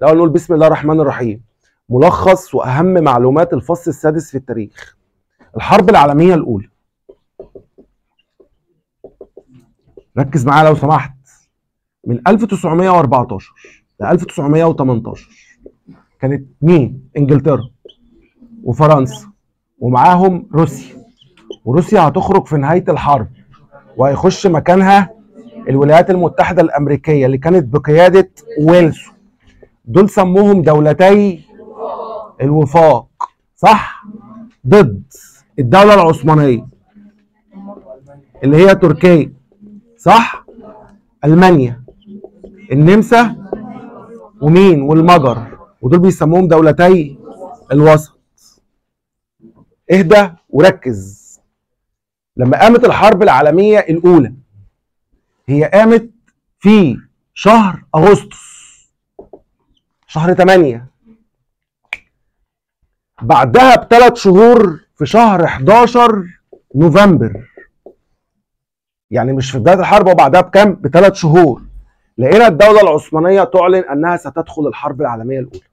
الأول نقول بسم الله الرحمن الرحيم. ملخص وأهم معلومات الفصل السادس في التاريخ. الحرب العالمية الأولى، ركز معايا لو سمحت، من 1914 ل 1918 كانت مين؟ انجلترا وفرنسا ومعاهم روسيا، وروسيا هتخرج في نهاية الحرب وهيخش مكانها الولايات المتحدة الأمريكية اللي كانت بقيادة ويلسون. دول سموهم دولتي الوفاق، صح؟ ضد الدولة العثمانية اللي هي تركيا، صح؟ ألمانيا، النمسا، ومين؟ والمجر، ودول بيسموهم دولتي الوسط. اهدى وركز. لما قامت الحرب العالمية الأولى هي قامت في شهر أغسطس، شهر 8. بعدها ب3 شهور في شهر 11 نوفمبر، يعني مش في بداية الحرب، وبعدها بكام؟ ب3 شهور لقينا الدولة العثمانية تعلن أنها ستدخل الحرب العالمية الأولى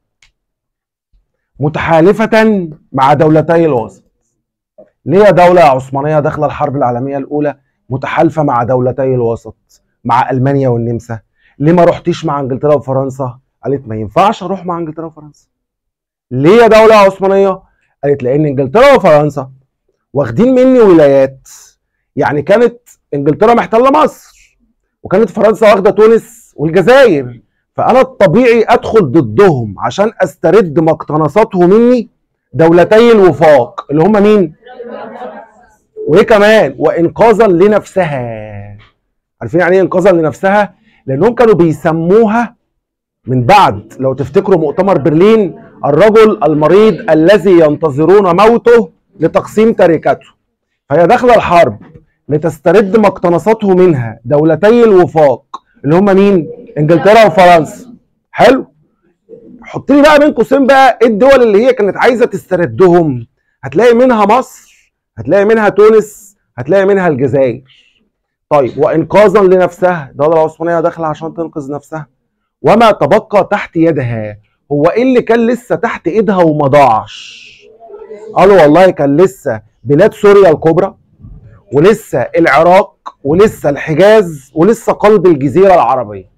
متحالفة مع دولتي الوسط. ليه دولة عثمانية داخلة الحرب العالمية الأولى متحالفة مع دولتي الوسط، مع ألمانيا والنمسا؟ ليه ما رحتيش مع انجلترا وفرنسا؟ قالت ما ينفعش اروح مع انجلترا وفرنسا. ليه يا دولة عثمانية؟ قالت لأن انجلترا وفرنسا واخدين مني ولايات، يعني كانت انجلترا محتلة مصر وكانت فرنسا واخدة تونس والجزائر، فأنا الطبيعي أدخل ضدهم عشان أسترد مقتنصاتهم مني دولتي الوفاق اللي هم مين؟ وإيه كمان؟ وإنقاذا لنفسها. عارفين يعني إيه إنقاذا لنفسها؟ لأنهم كانوا بيسموها من بعد، لو تفتكروا مؤتمر برلين، الرجل المريض الذي ينتظرون موته لتقسيم تركته. فهي داخله الحرب لتسترد مقتنصاته منها دولتي الوفاق اللي هم مين؟ انجلترا وفرنسا. حلو؟ حط لي بقى بين قوسين بقى ايه الدول اللي هي كانت عايزه تستردهم. هتلاقي منها مصر، هتلاقي منها تونس، هتلاقي منها الجزائر. طيب وانقاذا لنفسها، الدوله العثمانيه داخله عشان تنقذ نفسها. وما تبقى تحت يدها، هو ايه اللي كان لسه تحت ايدها وما ضاعش؟ قالوا والله كان لسه بلاد سوريا الكبرى، ولسه العراق، ولسه الحجاز، ولسه قلب الجزيرة العربية.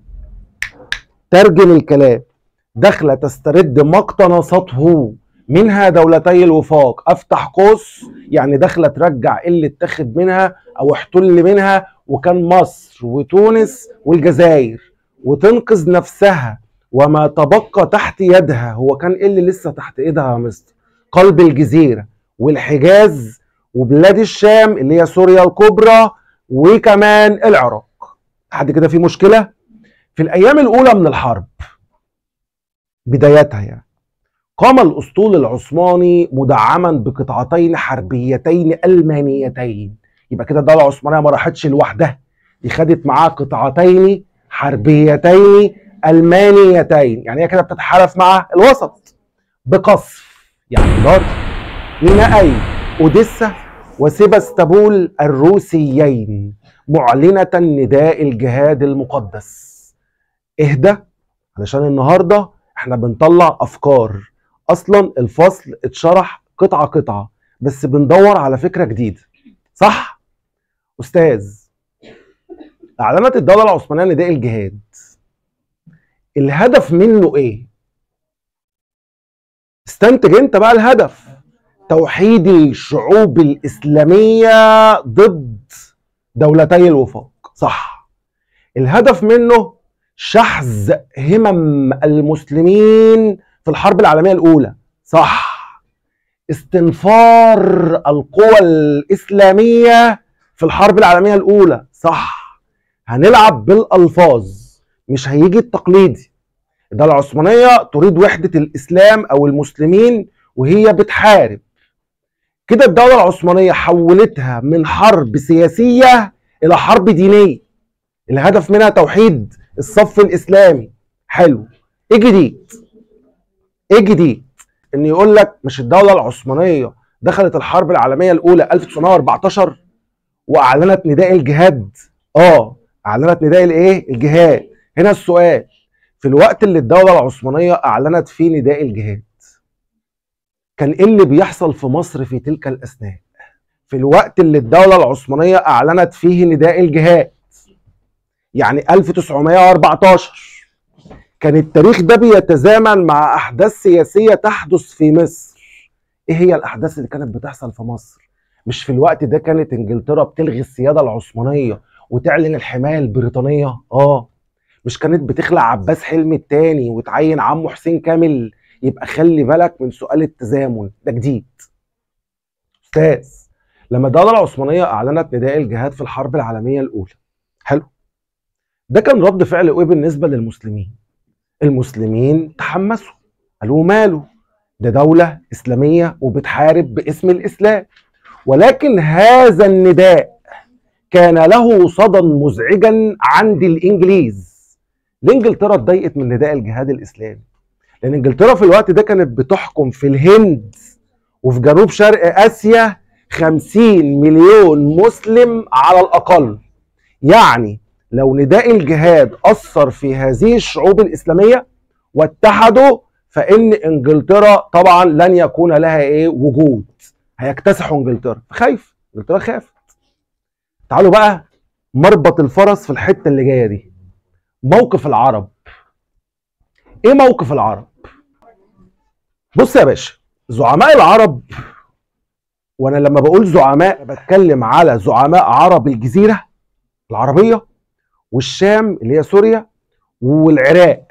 ترجم الكلام، داخله تسترد مقتنصاته منها دولتي الوفاق، افتح قوس، يعني داخله ترجع اللي اتخذ منها او احتل منها، وكان مصر وتونس والجزائر، وتنقذ نفسها. وما تبقى تحت يدها، هو كان ايه اللي لسه تحت ايدها يا مستر؟ قلب الجزيرة والحجاز وبلاد الشام اللي هي سوريا الكبرى، وكمان العراق. لحد كده في مشكلة؟ في الأيام الأولى من الحرب بدايتها يعني قام الأسطول العثماني مدعما بقطعتين حربيتين ألمانيتين. يبقى كده الدولة العثمانية ما راحتش لوحدها، دي خدت معاها قطعتين حربيتين ألمانيتين، يعني هي كده بتتحالف مع الوسط بقصف، يعني ضرب مينائي أوديسا وسيباستوبول الروسيين، معلنة نداء الجهاد المقدس. اهدى، علشان النهارده احنا بنطلع افكار. اصلا الفصل اتشرح قطعه قطعه، بس بندور على فكره جديده، صح؟ استاذ، اعلنت الدوله العثمانيه نداء الجهاد، الهدف منه ايه؟ استنتج انت بقى الهدف. توحيد الشعوب الاسلاميه ضد دولتي الوفاق، صح. الهدف منه شحذ همم المسلمين في الحرب العالمية الأولى، صح. استنفار القوى الإسلامية في الحرب العالمية الأولى، صح. هنلعب بالألفاظ، مش هيجي التقليدي. الدولة العثمانية تريد وحدة الإسلام أو المسلمين وهي بتحارب. كده الدولة العثمانية حولتها من حرب سياسية إلى حرب دينية، الهدف منها توحيد الصف الاسلامي. حلو. ايه جديد؟ ايه جديد؟ ان يقول لك مش الدوله العثمانيه دخلت الحرب العالميه الاولى 1914 واعلنت نداء الجهاد؟ اعلنت نداء الايه؟ الجهاد. هنا السؤال، في الوقت اللي الدولة العثمانية أعلنت فيه نداء الجهاد، كان إيه اللي بيحصل في مصر في تلك الأثناء؟ في الوقت اللي الدولة العثمانية أعلنت فيه نداء الجهاد، يعني 1914، كان التاريخ ده بيتزامن مع أحداث سياسية تحدث في مصر. إيه هي الأحداث اللي كانت بتحصل في مصر؟ مش في الوقت ده كانت إنجلترا بتلغي السيادة العثمانية وتعلن الحماية البريطانية؟ مش كانت بتخلع عباس حلمي الثاني وتعين عمه حسين كامل؟ يبقى خلي بالك من سؤال التزامن ده جديد. أستاذ، لما الدولة العثمانية أعلنت نداء الجهاد في الحرب العالمية الأولى، حلو، ده كان رد فعل إيه بالنسبة للمسلمين؟ المسلمين تحمسوا، قالوا ماله، ده دولة إسلامية وبتحارب باسم الإسلام. ولكن هذا النداء كان له صدى مزعجا عند الإنجليز. الإنجلترا اتضايقت من نداء الجهاد الإسلامي، لأن إنجلترا في الوقت ده كانت بتحكم في الهند وفي جنوب شرق آسيا 50 مليون مسلم على الأقل. يعني لو نداء الجهاد أثر في هذه الشعوب الإسلامية واتحدوا، فإن إنجلترا طبعا لن يكون لها وجود، هيكتسحوا إنجلترا. إنجلترا خافت. تعالوا بقى مربط الفرس في الحتة اللي جاية دي، موقف العرب. إيه موقف العرب؟ بص يا باشا، زعماء العرب، وأنا لما بقول زعماء بتكلم على زعماء عرب الجزيرة العربية والشام اللي هي سوريا والعراق،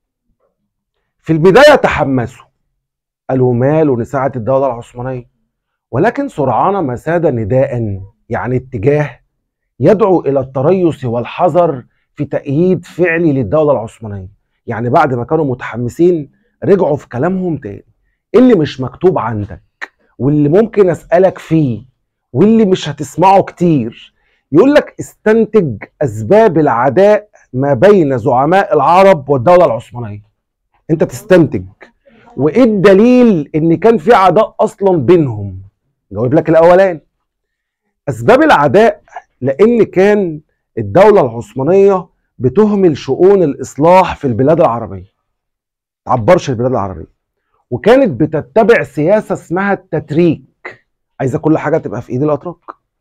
في البداية تحمسوا، قالوا ماله نساعد الدولة العثمانية. ولكن سرعان ما ساد نداء، يعني اتجاه يدعو إلى التريث والحذر في تأييد فعلي للدولة العثمانية. يعني بعد ما كانوا متحمسين رجعوا في كلامهم تاني. اللي مش مكتوب عندك واللي ممكن أسألك فيه واللي مش هتسمعه كتير، يقول لك استنتج أسباب العداء ما بين زعماء العرب والدولة العثمانية. انت تستنتج، وايه الدليل ان كان في عداء اصلا بينهم؟ جاوب لك الاولاني. اسباب العداء لان كان الدولة العثمانية بتهمل شؤون الاصلاح في البلاد العربية، تعبرش البلاد العربية، وكانت بتتبع سياسة اسمها التتريك، عايزة كل حاجة تبقى في ايد الاتراك،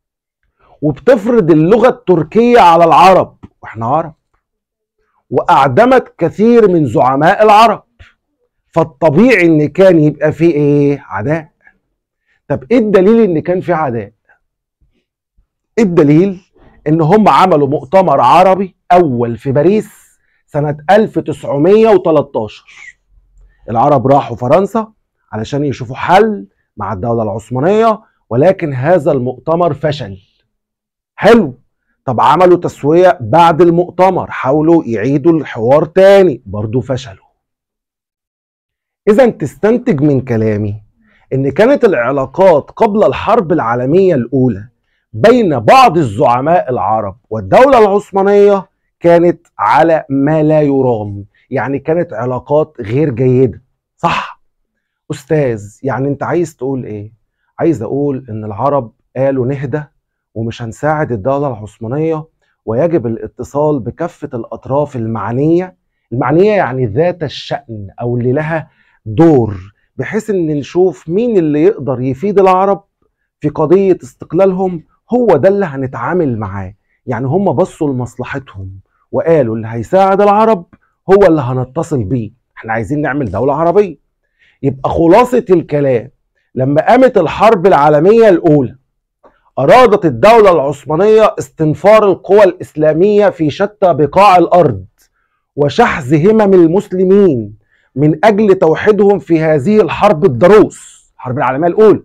وبتفرض اللغة التركية على العرب، واحنا عرب، واعدمت كثير من زعماء العرب. فالطبيعي ان كان يبقى فيه عداء. طب ايه الدليل ان كان في عداء؟ الدليل ان هم عملوا مؤتمر عربي اول في باريس سنة 1913. العرب راحوا فرنسا علشان يشوفوا حل مع الدولة العثمانية، ولكن هذا المؤتمر فشل. حلو. طب عملوا تسوية بعد المؤتمر، حاولوا يعيدوا الحوار تاني، برضو فشلوا. إذا تستنتج من كلامي إن كانت العلاقات قبل الحرب العالمية الأولى بين بعض الزعماء العرب والدولة العثمانية كانت على ما لا يرام، يعني كانت علاقات غير جيدة، صح؟ أستاذ، يعني أنت عايز تقول إيه؟ عايز أقول إن العرب قالوا نهدى ومش هنساعد الدولة العثمانية، ويجب الاتصال بكافة الأطراف المعنية يعني ذات الشأن أو اللي لها دور، بحيث ان نشوف مين اللي يقدر يفيد العرب في قضية استقلالهم، هو ده اللي هنتعامل معاه. يعني هم بصوا لمصلحتهم وقالوا اللي هيساعد العرب هو اللي هنتصل بيه، احنا عايزين نعمل دولة عربية. يبقى خلاصة الكلام، لما قامت الحرب العالمية الأولى أرادت الدولة العثمانية استنفار القوى الإسلامية في شتى بقاع الأرض وشحذ همم المسلمين من أجل توحيدهم في هذه الحرب الضروس، الحرب العالمية الأولى.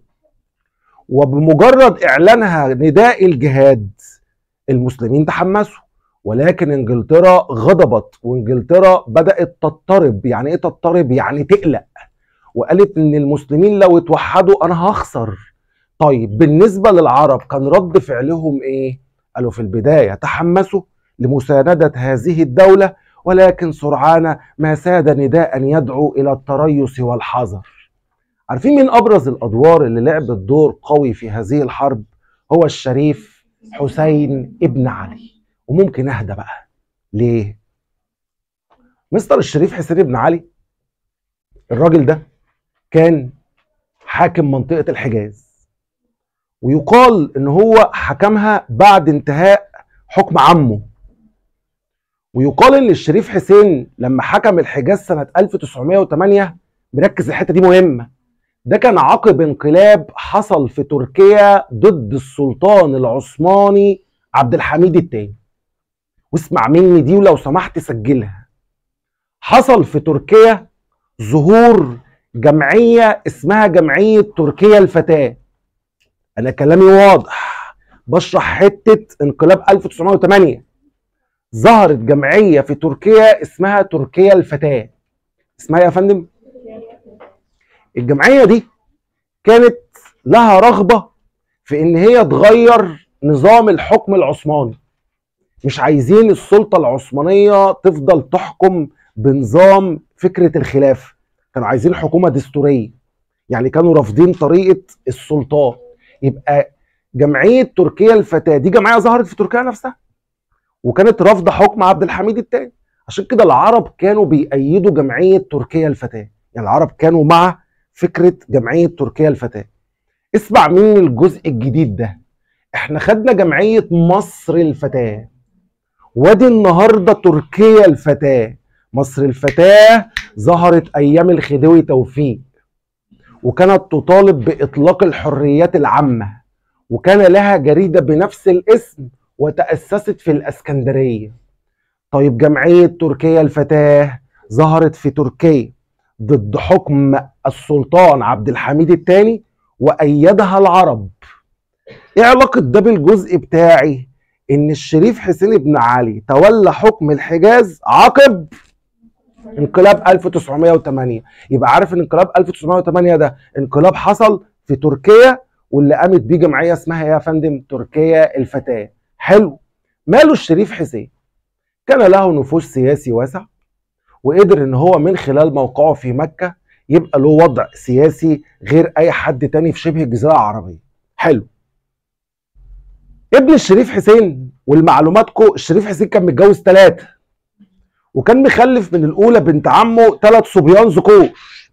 وبمجرد إعلانها نداء الجهاد المسلمين تحمسوا، ولكن إنجلترا غضبت، وإنجلترا بدأت تضطرب. يعني إيه تضطرب؟ يعني تقلق، وقالت إن المسلمين لو اتوحدوا أنا هخسر. طيب بالنسبة للعرب كان رد فعلهم إيه؟ قالوا في البداية تحمسوا لمساندة هذه الدولة، ولكن سرعان ما ساد نداء يدعو إلى التريث والحذر. عارفين مين أبرز الأدوار اللي لعبت دور قوي في هذه الحرب؟ هو الشريف حسين ابن علي. وممكن أهدى بقى. ليه؟ مستر الشريف حسين بن علي الراجل ده كان حاكم منطقة الحجاز، ويقال ان هو حكمها بعد انتهاء حكم عمه. ويقال ان الشريف حسين لما حكم الحجاز سنة 1908، مركز الحتة دي مهمة، ده كان عقب انقلاب حصل في تركيا ضد السلطان العثماني عبد الحميد الثاني. واسمع مني دي ولو سمحت سجلها. حصل في تركيا ظهور جمعية اسمها جمعية تركيا الفتاة. أنا كلامي واضح، بشرح حتة انقلاب 1908. ظهرت جمعية في تركيا اسمها تركيا الفتاة. اسمها يا فندم؟ الجمعية دي كانت لها رغبة في إن هي تغير نظام الحكم العثماني. مش عايزين السلطة العثمانية تفضل تحكم بنظام فكرة الخلافة، كانوا عايزين حكومة دستورية، يعني كانوا رافضين طريقة السلطان. يبقى جمعية تركيا الفتاة دي جمعية ظهرت في تركيا نفسها، وكانت رافضة حكم عبد الحميد الثاني. عشان كده العرب كانوا بيأيدوا جمعية تركيا الفتاة، يعني العرب كانوا مع فكرة جمعية تركيا الفتاة. اسمع مني الجزء الجديد ده. احنا خدنا جمعية مصر الفتاة، وادي النهارده تركيا الفتاة. مصر الفتاة ظهرت ايام الخديوي توفيق، وكانت تطالب باطلاق الحريات العامة، وكان لها جريدة بنفس الاسم وتأسست في الاسكندرية. طيب جمعية تركيا الفتاة ظهرت في تركيا ضد حكم السلطان عبد الحميد الثاني وأيدها العرب. ايه علاقة ده بالجزء بتاعي؟ ان الشريف حسين بن علي تولى حكم الحجاز عقب انقلاب 1908. يبقى عارف ان انقلاب 1908 ده انقلاب حصل في تركيا، واللي قامت بيه جمعية اسمها ايه يا فندم؟ تركيا الفتاة. حلو. ماله الشريف حسين؟ كان له نفوذ سياسي واسع، وقدر ان هو من خلال موقعه في مكة يبقى له وضع سياسي غير اي حد تاني في شبه الجزيرة العربية. حلو. ابن الشريف حسين، والمعلوماتكم الشريف حسين كان متجوز 3، وكان مخلف من الاولى بنت عمه 3 صبيان ذكور،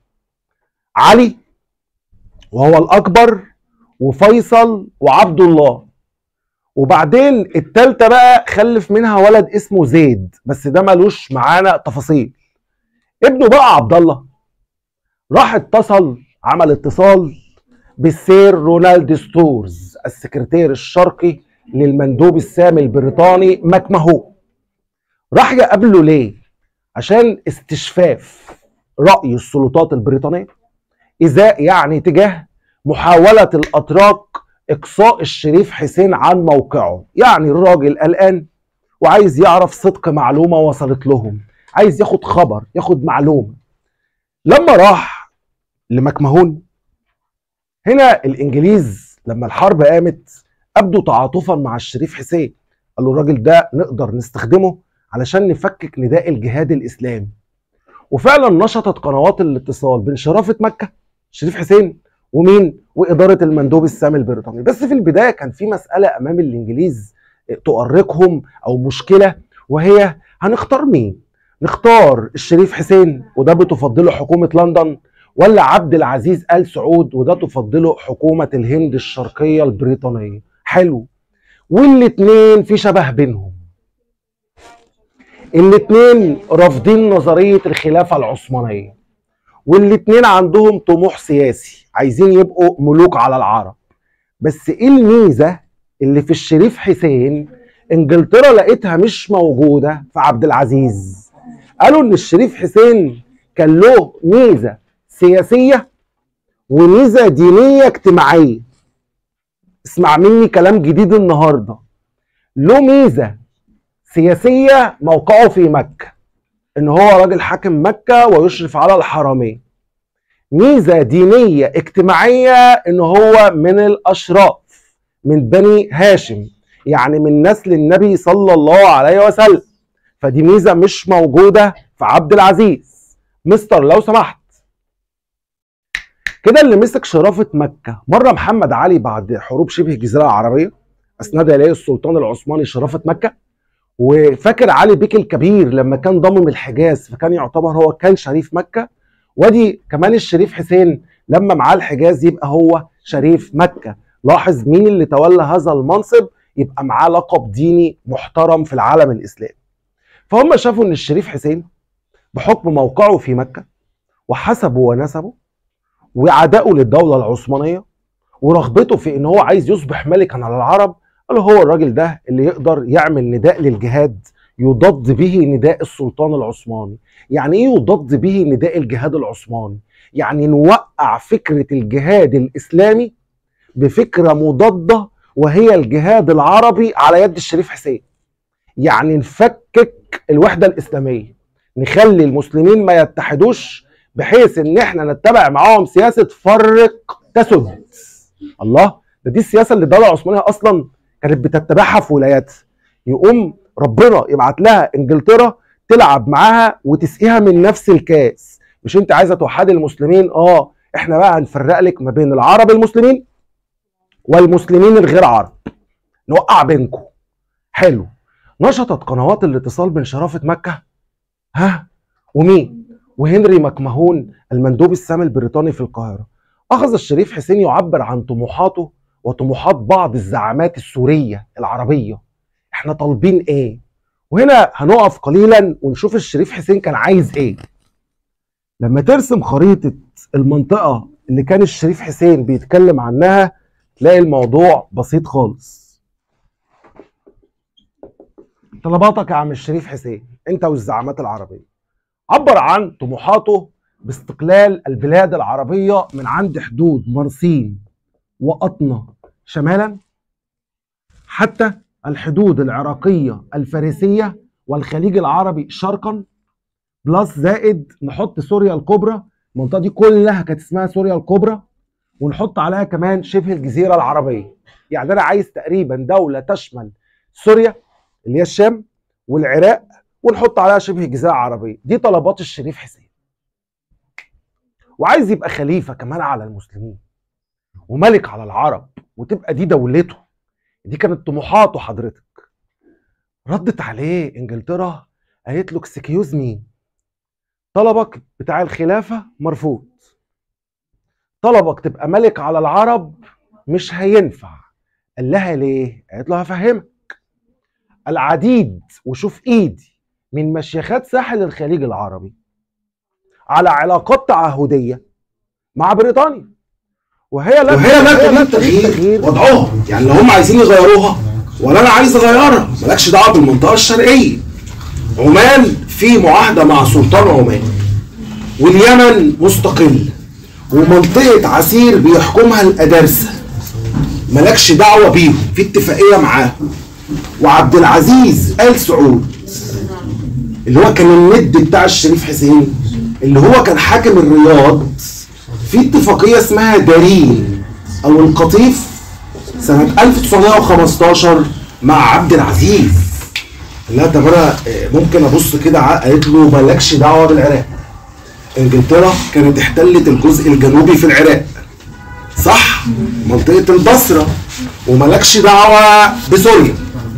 علي وهو الاكبر، وفيصل، وعبد الله. وبعدين الثالثه بقى خلف منها ولد اسمه زيد، بس ده ملوش معانا تفاصيل. ابنه بقى عبد الله راح عمل اتصال بالسير رونالد ستورز، السكرتير الشرقي للمندوب السامي البريطاني ماكمهون. راح يقابله ليه؟ عشان استشفاف رأي السلطات البريطانية يعني تجاه محاولة الأتراك إقصاء الشريف حسين عن موقعه. يعني الراجل قلقان وعايز يعرف صدق معلومة وصلت لهم، عايز ياخد خبر، ياخد معلومة. لما راح لماكمهون، هنا الإنجليز لما الحرب قامت أبدوا تعاطفا مع الشريف حسين، قالوا الراجل ده نقدر نستخدمه علشان نفكك نداء الجهاد الإسلامي. وفعلا نشطت قنوات الاتصال بين شرافة مكة الشريف حسين وإدارة المندوب السامي البريطاني. بس في البداية كان في مسألة أمام الإنجليز تؤرقهم أو مشكلة، وهي هنختار مين؟ نختار الشريف حسين وده بتفضله حكومة لندن، ولا عبد العزيز آل سعود وده تفضله حكومة الهند الشرقية البريطانية؟ حلو. والاتنين في شبه بينهم، الاتنين رافضين نظرية الخلافة العثمانية، والاتنين عندهم طموح سياسي، عايزين يبقوا ملوك على العرب. بس ايه الميزة اللي في الشريف حسين انجلترا لقيتها مش موجودة في عبد العزيز؟ قالوا ان الشريف حسين كان له ميزة سياسية وميزة دينية اجتماعية. اسمع مني كلام جديد النهاردة. له ميزة سياسية موقعه في مكة، ان هو راجل حاكم مكة ويشرف على الحرمين. ميزة دينية اجتماعية ان هو من الاشراف، من بني هاشم، يعني من نسل النبي صلى الله عليه وسلم. فدي ميزة مش موجودة في عبد العزيز. مستر لو سمحت كده، اللي مسك شرافة مكة مرة محمد علي بعد حروب شبه الجزيرة العربية، أسند إليه السلطان العثماني شرافة مكة، وفاكر علي بيك الكبير لما كان ضامم الحجاز فكان يعتبر هو كان شريف مكة، وادي كمان الشريف حسين لما معاه الحجاز يبقى هو شريف مكة. لاحظ مين اللي تولى هذا المنصب يبقى معاه لقب ديني محترم في العالم الإسلامي. فهم شافوا ان الشريف حسين بحكم موقعه في مكة وحسبه ونسبه وعدائه للدولة العثمانية ورغبته في ان هو عايز يصبح ملكا على العرب، قالوا هو الراجل ده اللي يقدر يعمل نداء للجهاد يضاد به نداء السلطان العثماني. يعني ايه يضاد به نداء الجهاد العثماني؟ يعني نوقع فكرة الجهاد الإسلامي بفكرة مضادة وهي الجهاد العربي على يد الشريف حسين. يعني نفكك الوحدة الإسلامية، نخلي المسلمين ما يتحدوش بحيث ان احنا نتبع معاهم سياسة فرق تسد. الله، ده دي السياسة اللي الدولة العثمانية اصلا كانت بتتبعها في ولاياتها. يقوم ربنا يبعت لها انجلترا تلعب معاها وتسقيها من نفس الكاس. مش انت عايزة توحدي المسلمين؟ احنا بقى هنفرق لك ما بين العرب المسلمين والمسلمين الغير عرب، نوقع بينكم. حلو. نشطت قنوات الاتصال من شرافة مكة ومين؟ وهنري مكمهون المندوب السامي البريطاني في القاهرة. أخذ الشريف حسين يعبر عن طموحاته وطموحات بعض الزعامات السورية العربية. احنا طالبين ايه؟ وهنا هنقف قليلا ونشوف الشريف حسين كان عايز ايه. لما ترسم خريطة المنطقة اللي كان الشريف حسين بيتكلم عنها تلاقي الموضوع بسيط خالص. طلباتك يا عم الشريف حسين انت والزعامات العربية. عبر عن طموحاته باستقلال البلاد العربية من عند حدود مرسين وقطنة شمالا حتى الحدود العراقية الفارسية والخليج العربي شرقا، بلس زائد نحط سوريا الكبرى. المنطقة دي كلها كانت اسمها سوريا الكبرى، ونحط عليها كمان شبه الجزيرة العربية. يعني أنا عايز تقريبا دولة تشمل سوريا اللي هي الشام والعراق ونحط عليها شبه الجزيرة العربية. دي طلبات الشريف حسين. وعايز يبقى خليفة كمان على المسلمين وملك على العرب وتبقى دي دولته. دي كانت طموحاته حضرتك. ردت عليه انجلترا قالت له اكسكيوز مي، طلبك بتاع الخلافة مرفوض، طلبك تبقى ملك على العرب مش هينفع. قال لها ليه؟ قالت له هفهمك. العديد وشوف ايدي من مشيخات ساحل الخليج العربي على علاقات تعهدية مع بريطانيا، وهي لا تريد تغيير وضعهم. يعني لو هم عايزين يغيروها ولا انا عايز اغيرها، مالكش دعوه بالمنطقه الشرقيه. عمان في معاهده مع سلطان عمان، واليمن مستقل، ومنطقه عسير بيحكمها الادارسه، مالكش دعوه بيهم، في اتفاقيه معاهم. وعبد العزيز آل سعود اللي هو كان الند بتاع الشريف حسين اللي هو كان حاكم الرياض، في اتفاقيه اسمها دارين او القطيف سنه 1915 مع عبد العزيز. لا طب انا ممكن ابص كده قالت له مالكش دعوه بالعراق. انجلترا كانت احتلت الجزء الجنوبي في العراق صح؟ منطقه البصره، ومالكش دعوه بسوريا.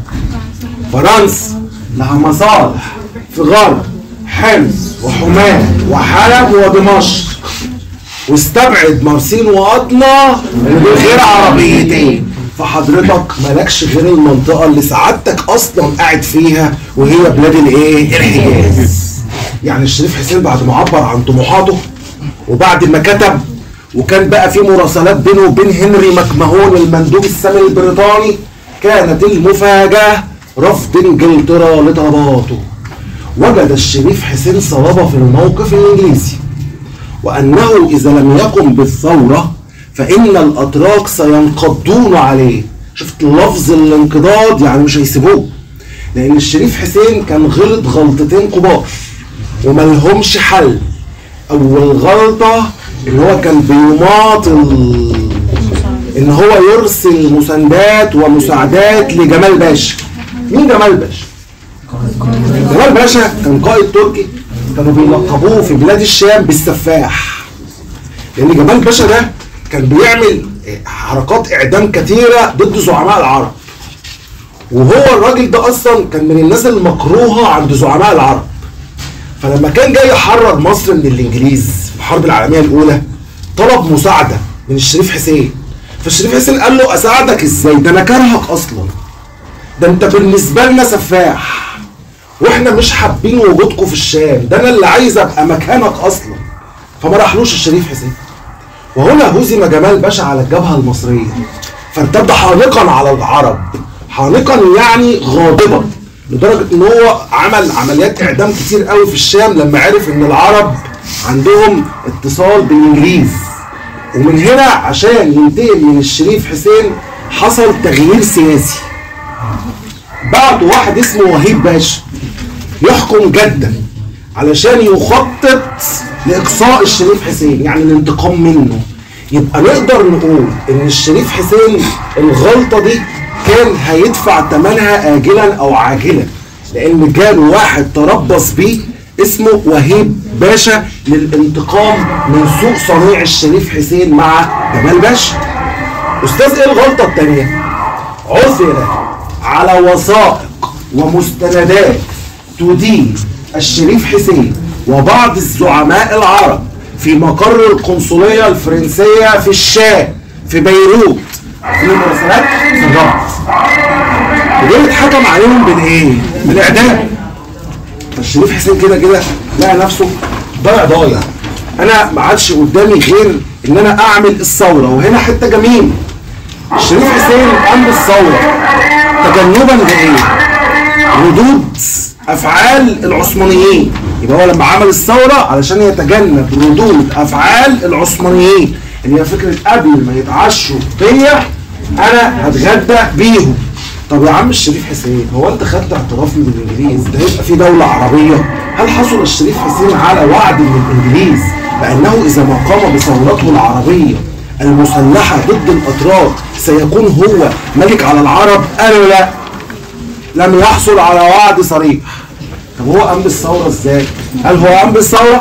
فرنسا لها مصالح في غرب حمص وحماه وحلب ودمشق، واستبعد مرسين وقطنة غير عربيتين. فحضرتك مالكش غير المنطقة اللي سعادتك أصلا قاعد فيها وهي بلاد الإيه؟ الحجاز. يعني الشريف حسين بعد ما عبر عن طموحاته وبعد ما كتب وكان بقى في مراسلات بينه وبين هنري مكمهون المندوب السامي البريطاني، كانت المفاجأة رفض انجلترا لطلباته. وجد الشريف حسين صلابة في الموقف الإنجليزي، وأنه إذا لم يقم بالثورة فإن الأتراك سينقضون عليه. شفت لفظ الانقضاض، يعني مش هيسيبوه، لأن الشريف حسين كان غلط غلطتين كبار وملهمش حل. أول غلطة إن هو كان بيماطل إن هو يرسل مساندات ومساعدات لجمال باشا. مين جمال باشا؟ جمال باشا كان قائد تركي، كانوا بيلقبوه في بلاد الشام بالسفاح، لأن جمال باشا ده كان بيعمل حركات إعدام كثيرة ضد زعماء العرب، وهو الراجل ده اصلا كان من الناس المكروهه عند زعماء العرب. فلما كان جاي يحرر مصر من الانجليز في الحرب العالميه الاولى طلب مساعده من الشريف حسين. فالشريف حسين قال له اساعدك ازاي؟ ده انا كارهك اصلا، ده انت بالنسبه لنا سفاح واحنا مش حابين وجودكم في الشام، ده انا اللي عايز ابقى مكانك اصلا. فما راحلوش الشريف حسين. وهنا هزم جمال باشا على الجبهه المصريه فارتد حانقا على العرب، حانقا يعني غاضبا، لدرجه ان هو عمل عمليات اعدام كتير قوي في الشام لما عرف ان العرب عندهم اتصال بالانجليز. ومن هنا عشان ينتقم من الشريف حسين حصل تغيير سياسي، بعته واحد اسمه وهيب باشا يحكم جدة علشان يخطط لاقصاء الشريف حسين، يعني الانتقام منه. يبقى نقدر نقول ان الشريف حسين الغلطه دي كان هيدفع ثمنها اجلا او عاجلا، لان جاله واحد تربص بيه اسمه وهيب باشا للانتقام من سوء صنيع الشريف حسين مع جمال باشا. استاذ ايه الغلطه الثانيه؟ عثر على وثائق ومستندات تدين الشريف حسين وبعض الزعماء العرب في مقر القنصليه الفرنسيه في الشام في بيروت في مراسلات في الربط، ودول اتحكم عليهم بالايه؟ بالاعدام. فالشريف حسين كده كده لقى نفسه ضايع، انا ما عادش قدامي غير ان انا اعمل الثوره. وهنا حته جميله، الشريف حسين قام بالثوره تجنبا لايه؟ ردود افعال العثمانيين. يبقى هو لما عمل الثوره علشان يتجنب ردود افعال العثمانيين، اللي هي فكره قبل ما يتعشوا بيا انا هتغدى بيهم. طب يا عم الشريف حسين، هو انت خدت اعتراف من الانجليز ده يبقى في دوله عربيه؟ هل حصل الشريف حسين على وعد من الانجليز بانه اذا ما قام بثورته العربيه المسلحه ضد الاتراك سيكون هو ملك على العرب؟ قالوا لا، لم يحصل على وعد صريح. طب هو قام بالثوره ازاي؟ هل هو قام بالثوره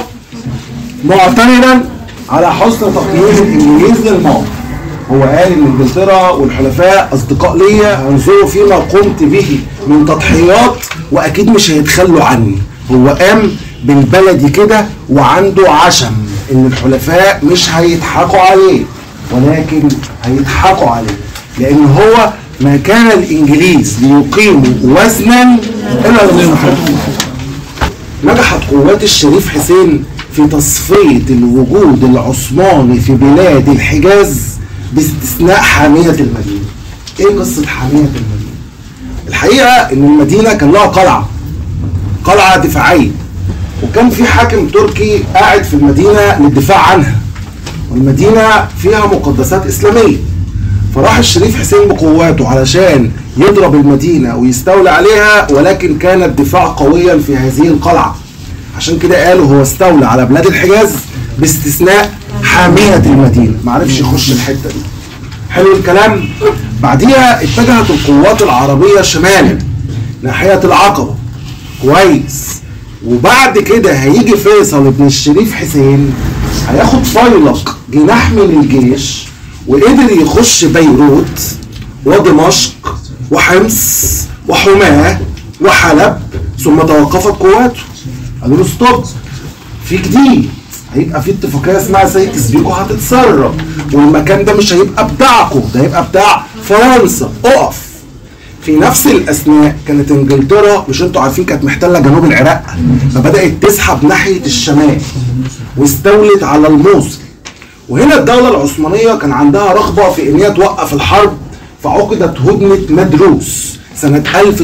معتمدا على حسن تقييم الانجليز للموقف؟ هو قال ان انجلترا والحلفاء اصدقاء ليا، انظروا فيما قمت به من تضحيات واكيد مش هيتخلوا عني. هو قام بالبلدي كده وعنده عشم ان الحلفاء مش هيضحكوا عليه، ولكن هيضحكوا عليه، لان هو ما كان الانجليز ليقيموا وزنا الا للمحاربين. نجحت قوات الشريف حسين في تصفيه الوجود العثماني في بلاد الحجاز باستثناء حاميه المدينه. ايه قصه حاميه المدينه؟ الحقيقه ان المدينه كان لها قلعه دفاعيه، وكان في حاكم تركي قاعد في المدينه للدفاع عنها، والمدينه فيها مقدسات اسلاميه. فراح الشريف حسين بقواته علشان يضرب المدينه ويستولى عليها، ولكن كان الدفاع قويا في هذه القلعه، عشان كده قالوا هو استولى على بلاد الحجاز باستثناء حاميه المدينه، ما عرفش يخش الحته دي. حلو الكلام. بعديها اتجهت القوات العربيه شمالا ناحيه العقبه، كويس. وبعد كده هيجي فيصل ابن الشريف حسين هياخد فيلق جناح من الجيش، وقدر يخش بيروت ودمشق وحمص وحماه وحلب، ثم توقفت قواته. قالوا له ستوب، في جديد، هيبقى في اتفاقيه اسمها سايكس بيكو هتتسرب، والمكان ده مش هيبقى بتاعكم، ده هيبقى بتاع فرنسا، اقف. في نفس الاثناء كانت انجلترا، مش انتوا عارفين، كانت محتله جنوب العراق، فبدات تسحب ناحيه الشمال واستولت على الموصل. وهنا الدوله العثمانيه كان عندها رغبه في ان هي توقف الحرب، فعقدت هدنه مدروس سنه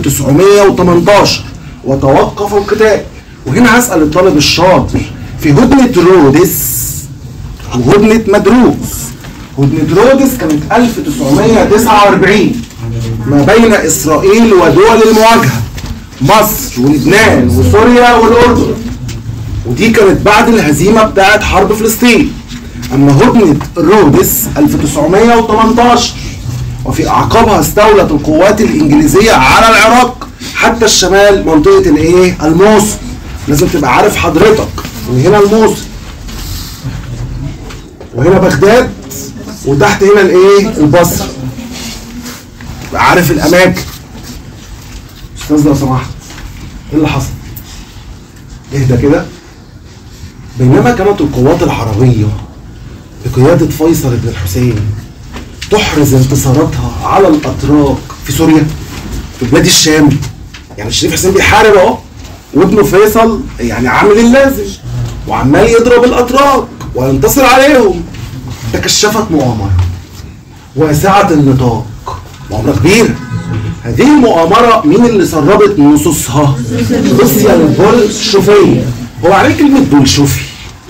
1918 وتوقف القتال. وهنا هسال الطالب الشاطر، في هدنه رودس وهدنه مدروس، هدنه رودس كانت 1949 ما بين اسرائيل ودول المواجهه، مصر ولبنان وسوريا والاردن، ودي كانت بعد الهزيمه بتاعت حرب فلسطين. اما هدنه رودس 1918، وفي اعقابها استولت القوات الانجليزيه على العراق حتى الشمال، منطقه الايه؟ الموصل. لازم تبقى عارف حضرتك ان هنا الموصل وهنا بغداد وتحت هنا الايه؟ البصره. تبقى عارف الاماكن. استاذ لو سمحت، ايه اللي حصل؟ اهدى كده. بينما كانت القوات العربيه بقياده فيصل بن الحسين تحرز انتصاراتها على الاتراك في سوريا في بلاد الشام، يعني الشريف حسين بيحارب اهو، وابنه فيصل يعني عامل اللازم وعمال يضرب الاتراك وينتصر عليهم، تكشفت مؤامره واسعه النطاق، مؤامره كبيره. هذه المؤامره مين اللي سربت نصوصها؟ روسيا البولشوفيه. هو عليه كلمه بولشوفي.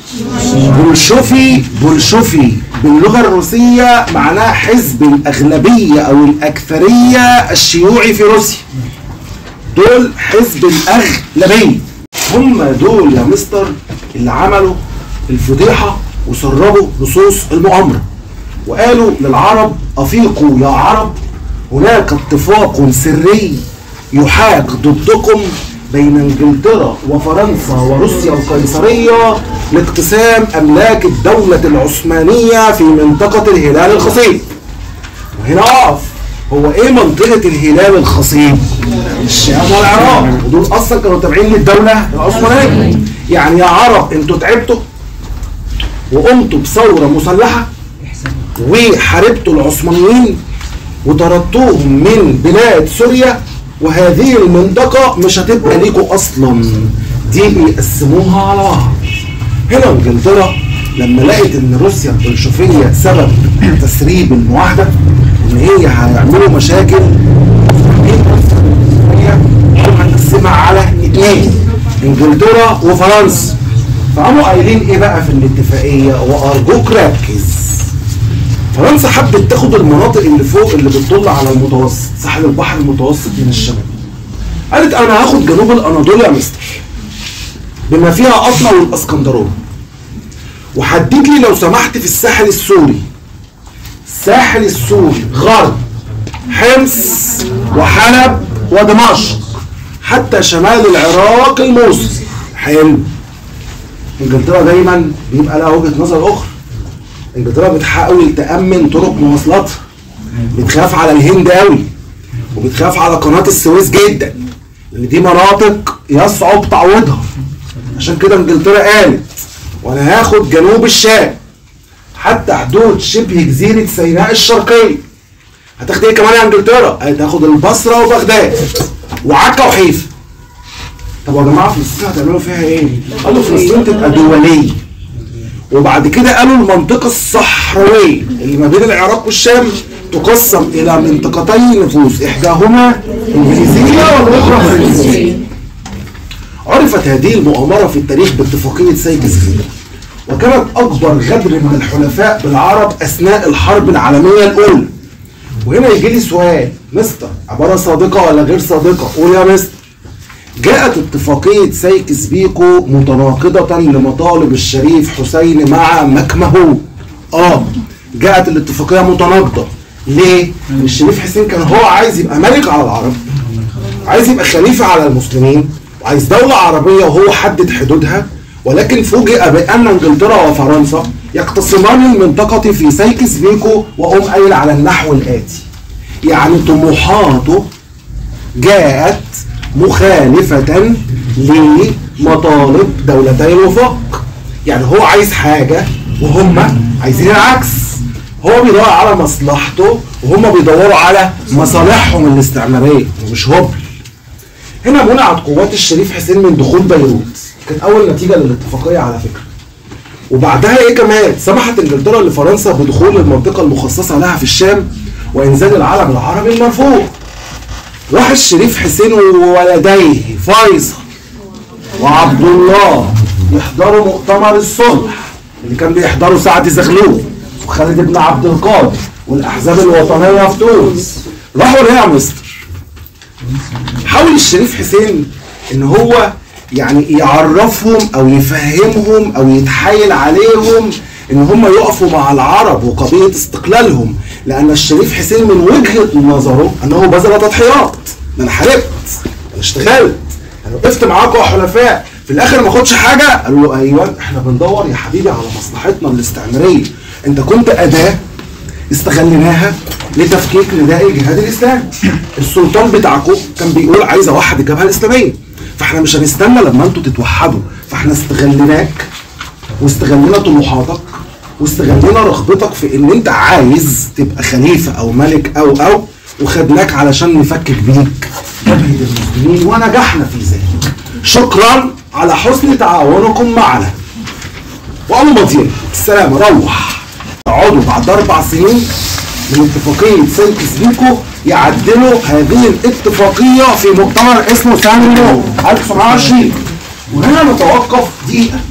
بولشوفي باللغه الروسيه معناها حزب الاغلبيه او الاكثريه الشيوعي في روسيا. دول حزب الاغلبيه، هم دول يا مستر اللي عملوا الفضيحه وسربوا نصوص المؤامره وقالوا للعرب افيقوا يا عرب، هناك اتفاق سري يحاك ضدكم بين انجلترا وفرنسا وروسيا القيصريه لاقتسام املاك الدوله العثمانيه في منطقه الهلال الخصيب. وهنا اقف، هو ايه منطقه الهلال الخصيب؟ الشام والعراق، ودول اصلا كانوا تابعين للدوله العثمانيه. يعني يا عرب انتوا تعبتوا وقمتوا بثوره مسلحه وحاربتوا العثمانيين وطردتوهم من بلاد سوريا، وهذه المنطقة مش هتبقى ليكوا أصلا، دي بيقسموها على بعض. هنا انجلترا لما لقت إن روسيا البولشوفية سبب تسريب المعاهدة إن هي هيعملوا مشاكل، هنقسمها على اتنين، انجلترا وفرنسا. فقاموا قايلين إيه بقى في الاتفاقية؟ وأرجوك ركز. فرنسا حبت تاخد المناطق اللي فوق اللي بتطل على المتوسط، ساحل البحر المتوسط من الشمال. قالت انا هاخد جنوب الاناضول يا مستر بما فيها قطنة والاسكندرون، وحدد لي لو سمحت في الساحل السوري، الساحل السوري غرب حمص وحلب ودمشق حتى شمال العراق الموصل. حلو. انجلترا دايما بيبقى لها وجهة نظر اخرى. انجلترا بتحاول تأمن طرق مواصلاتها، بتخاف على الهند قوي وبتخاف على قناة السويس جدا لان دي مناطق يصعب تعويضها. عشان كده انجلترا قالت وانا هاخد جنوب الشام حتى حدود شبه جزيرة سيناء الشرقية. هتاخد ايه كمان يا انجلترا؟ هتاخد البصرة وبغداد وعكا وحيفا. طب يا جماعة فلسطين هتعملوا فيها ايه؟ قالوا فلسطين تبقى دولية. وبعد كده قالوا المنطقة الصحراوية اللي ما بين العراق والشام تقسم إلى منطقتين نفوذ، إحداهما إنجليزية والأخرى فرنسية. عرفت هذه المؤامرة في التاريخ باتفاقية سايكس-بيكو، وكانت أكبر غدر من الحلفاء بالعرب أثناء الحرب العالمية الأولى. وهنا يجي لي سؤال، مستر عبارة صادقة ولا غير صادقة؟ قول يا مستر. جاءت اتفاقية سايكس-بيكو متناقضة لمطالب الشريف حسين مع مكمهو. جاءت الاتفاقية متناقضة. ليه؟ الشريف حسين كان هو عايز يبقى ملك على العرب، عايز يبقى خليفة على المسلمين، وعايز دولة عربية وهو حدد حدودها، ولكن فوجئ بأن انجلترا وفرنسا يقتسمان المنطقة في سايكس-بيكو، وقام قايل على النحو الآتي: يعني طموحاته جاءت مخالفة لمطالب دولتي الوفاق. يعني هو عايز حاجة وهم عايزين العكس، هو بيدور على مصلحته وهم بيدوروا على مصالحهم الاستعمارية ومش هبل. هنا منعت قوات الشريف حسين من دخول بيروت، كانت أول نتيجة للاتفاقية على فكرة. وبعدها إيه كمان؟ سمحت إنجلترا لفرنسا بدخول المنطقة المخصصة لها في الشام وإنزال العلم العربي المرفوع. راح الشريف حسين وولديه فيصل وعبد الله يحضروا مؤتمر الصلح اللي كان بيحضروا سعد زغلول وخالد بن عبد القادر والاحزاب الوطنيه في تونس. راحوا ليه يا مصر؟ حاول الشريف حسين ان هو يعني يعرفهم او يفهمهم او يتحايل عليهم ان هم يقفوا مع العرب وقضيه استقلالهم، لان الشريف حسين من وجهه نظره انه بذل تضحيات. انا حاربت، انا اشتغلت، انا وقفت معاكم يا حلفاء، في الاخر ما اخدش حاجه. قالوا له ايوه احنا بندور يا حبيبي على مصلحتنا الاستعماريه، انت كنت اداه استغليناها لتفكيك نداء الجهاد الاسلامي. السلطان بتاعكم كان بيقول عايز اوحد الجبهه الاسلاميه، فاحنا مش هنستنى لما انتوا تتوحدوا، فاحنا استغليناك واستغلينا طموحاتك واستغلينا رغبتك في ان انت عايز تبقى خليفه او ملك او وخدناك علشان نفكك بيك جبهه المسلمين ونجحنا في ذلك. شكرا على حسن تعاونكم معنا. وابو مضيين السلام، روح اقعدوا بعد 4 سنين من اتفاقيه سانكس بيكو يعدلوا هذه الاتفاقيه في مؤتمر اسمه سان ريمو 1920. وهنا نتوقف دقيقه.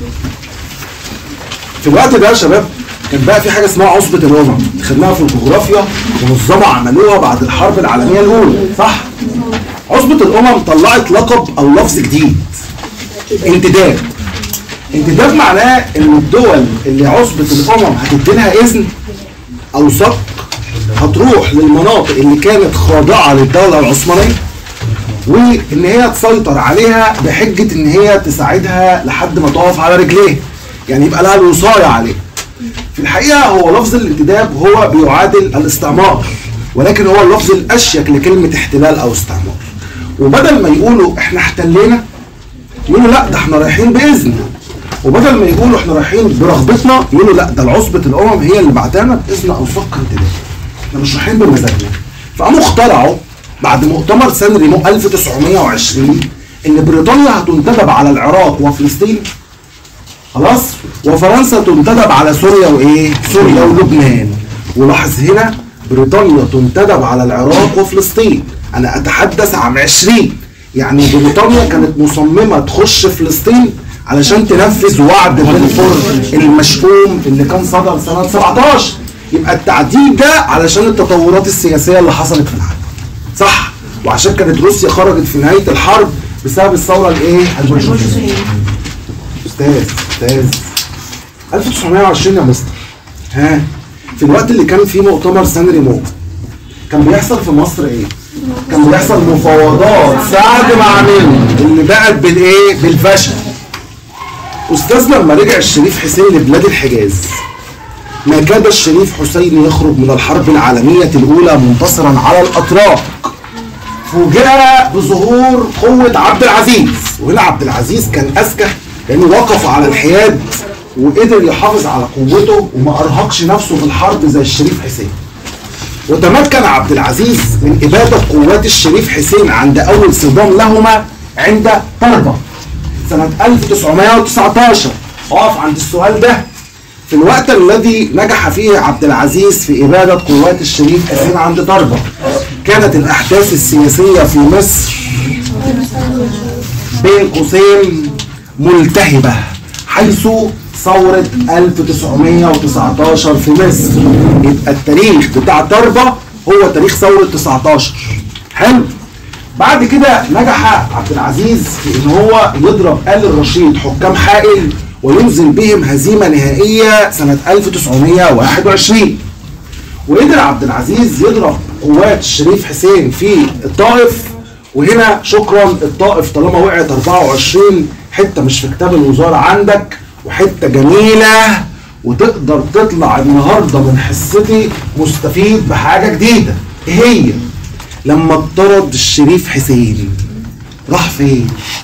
في الوقت ده يا شباب كان بقى في حاجه اسمها عصبه الامم، خدناها في الجغرافيا، منظمه عملوها بعد الحرب العالميه الاولى، صح؟ عصبه الامم طلعت لقب او لفظ جديد، انتداب. انتداب معناه ان الدول اللي عصبه الامم هتديلها اذن او صك هتروح للمناطق اللي كانت خاضعه للدوله العثمانيه وان هي تسيطر عليها بحجه ان هي تساعدها لحد ما تقف على رجليها، يعني يبقى لها الوصايه عليها. في الحقيقه هو لفظ الانتداب هو بيعادل الاستعمار، ولكن هو اللفظ الاشيك لكلمه احتلال او استعمار. وبدل ما يقولوا احنا احتلينا يقولوا لا ده احنا رايحين باذن، وبدل ما يقولوا احنا رايحين برغبتنا يقولوا لا ده العصبه الامم هي اللي بعتنا باذن او صك انتداب، احنا مش رايحين بمزاجنا. فقاموا اخترعوا بعد مؤتمر سان ريمو 1920 ان بريطانيا هتنتدب على العراق وفلسطين، خلاص، وفرنسا تنتدب على سوريا وايه؟ سوريا ولبنان. ولاحظ هنا بريطانيا تنتدب على العراق وفلسطين، انا اتحدث عن 20، يعني بريطانيا كانت مصممه تخش فلسطين علشان تنفذ وعد بلفور المشؤوم اللي كان صدر سنه 17. يبقى التعديل ده علشان التطورات السياسيه اللي حصلت في العالم، صح؟ وعشان كانت روسيا خرجت في نهايه الحرب بسبب الثوره الايه؟ البولشفيه. استاذ 1920 يا مستر، ها في الوقت اللي كان فيه مؤتمر سان ريمو كان بيحصل في مصر ايه؟ كان بيحصل مفاوضات سعد مع مين؟ اللي بقت بالايه؟ بالفشل. استاذ لما رجع الشريف حسين لبلاد الحجاز ما كاد الشريف حسين يخرج من الحرب العالميه الاولى منتصرا على الاتراك، فوجئ بظهور قوه عبد العزيز. وهنا عبد العزيز كان اذكى لانه وقف على الحياد وقدر يحافظ على قوته وما ارهقش نفسه في الحرب زي الشريف حسين. وتمكن عبد العزيز من اباده قوات الشريف حسين عند اول صدام لهما عند طربه سنه 1919. اقف عند السؤال ده. في الوقت الذي نجح فيه عبد العزيز في اباده قوات الشريف حسين عند طربه كانت الاحداث السياسيه في مصر بين قوسين ملتهبه، حيث ثورة 1919 في مصر. يبقى التاريخ بتاع طربة هو تاريخ ثورة 19. حلو؟ بعد كده نجح عبد العزيز في ان هو يضرب آل الرشيد حكام حائل وينزل بهم هزيمة نهائية سنة 1921. وقدر عبد العزيز يضرب قوات الشريف حسين في الطائف. وهنا شكرا الطائف طالما وقعت 24 حتة مش في كتاب الوزارة عندك وحته جميله وتقدر تطلع النهارده من حصتي مستفيد بحاجه جديده. ايه هي؟ لما اطرد الشريف حسين راح فين؟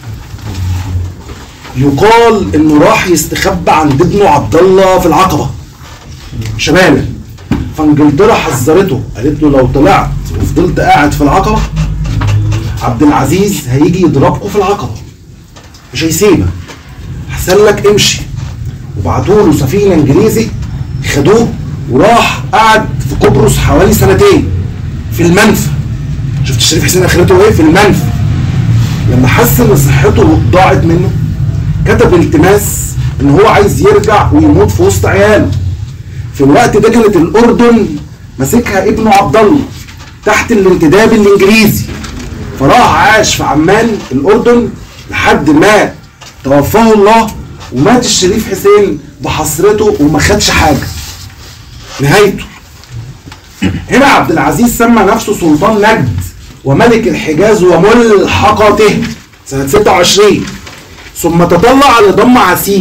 يقال انه راح يستخبى عند ابنه عبد الله في العقبه شمالا. فانجلترا حذرته قالت له لو طلعت وفضلت قاعد في العقبه عبد العزيز هيجي يضربكم في العقبه مش هيسيبك، احسن لك امشي. وبعتوا له سفينه انجليزي خدوه وراح قعد في قبرص حوالي 2 سنين في المنفى. شفت الشريف حسين اخرته ايه؟ في المنفى. لما حس ان صحته ضاعت منه كتب التماس ان هو عايز يرجع ويموت في وسط عياله. في الوقت ده كانت الاردن ماسكها ابنه عبد الله تحت الانتداب الانجليزي، فراح عاش في عمان الاردن لحد ما توفاه الله ومات الشريف حسين بحسرته وما خدش حاجه. نهايته هنا عبد العزيز سمى نفسه سلطان نجد وملك الحجاز وملحقته سنه 26. ثم تطلع لضم عسير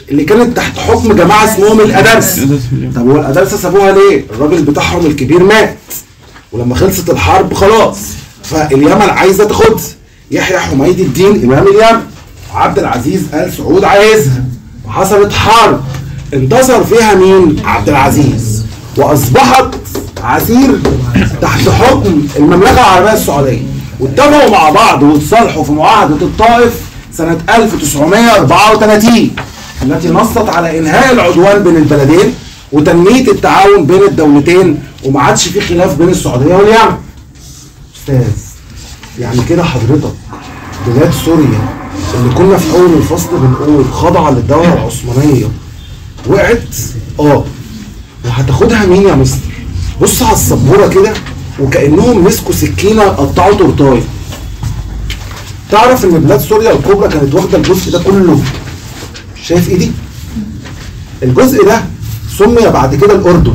اللي كانت تحت حكم جماعه اسمهم الادرس. طب هو الادرس سابوها ليه؟ الراجل بتاعهم الكبير مات، ولما خلصت الحرب خلاص فاليمن عايزه تاخدها. يحيى حميد الدين امام اليمن، وعبد العزيز ال سعود عايزها، وحصلت حرب انتصر فيها مين؟ عبد العزيز، واصبحت عسير تحت حكم المملكه العربيه السعوديه، واتفقوا مع بعض واتصالحوا في معاهده الطائف سنه 1934 التي نصت على انهاء العدوان بين البلدين وتنميه التعاون بين الدولتين، وما عادش في خلاف بين السعوديه واليمن. استاذ يعني كده حضرتك بلاد سوريا اللي كنا في اول الفصل بنقول خاضعه للدوله العثمانيه وقعت؟ وهتاخدها مين يا مستر؟ بص على السبوره كده وكانهم مسكوا سكينه قطعوا تورتايه. تعرف ان بلاد سوريا الكبرى كانت واخده الجزء ده كله. شايف ايدي؟ الجزء ده سمي بعد كده الاردن.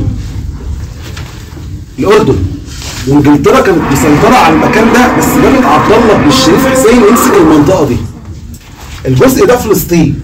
وانجلترا كانت مسيطره على المكان ده، بس جابت عبد الله بن الشريف حسين يمسك المنطقه دي. الجزء ده فلسطين،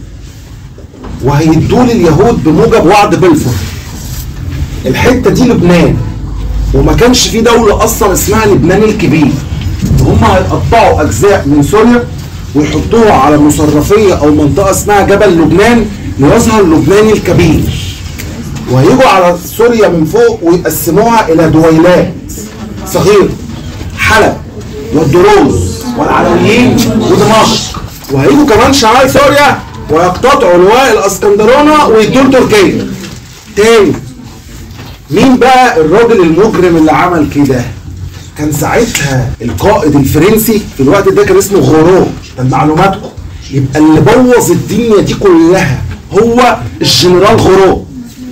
وهيدوه لليهود بموجب وعد بلفور. الحته دي لبنان، وما كانش في دوله اصلا اسمها لبنان الكبير. هم هيقطعوا اجزاء من سوريا ويحطوها على مصرفيه او منطقه اسمها جبل لبنان ليظهر لبنان الكبير، وهيجوا على سوريا من فوق ويقسموها الى دويلات صغيره، حلب والدروز والعلويين ودمشق، وهيجوا كمان شمال سوريا ويقتطعوا لواء الاسكندرونه ويدوا تركيا. تاني، مين بقى الراجل المجرم اللي عمل كده؟ كان ساعتها القائد الفرنسي في الوقت ده كان اسمه غورو، ده معلوماتكم. يبقى اللي بوظ الدنيا دي كلها هو الجنرال غورو،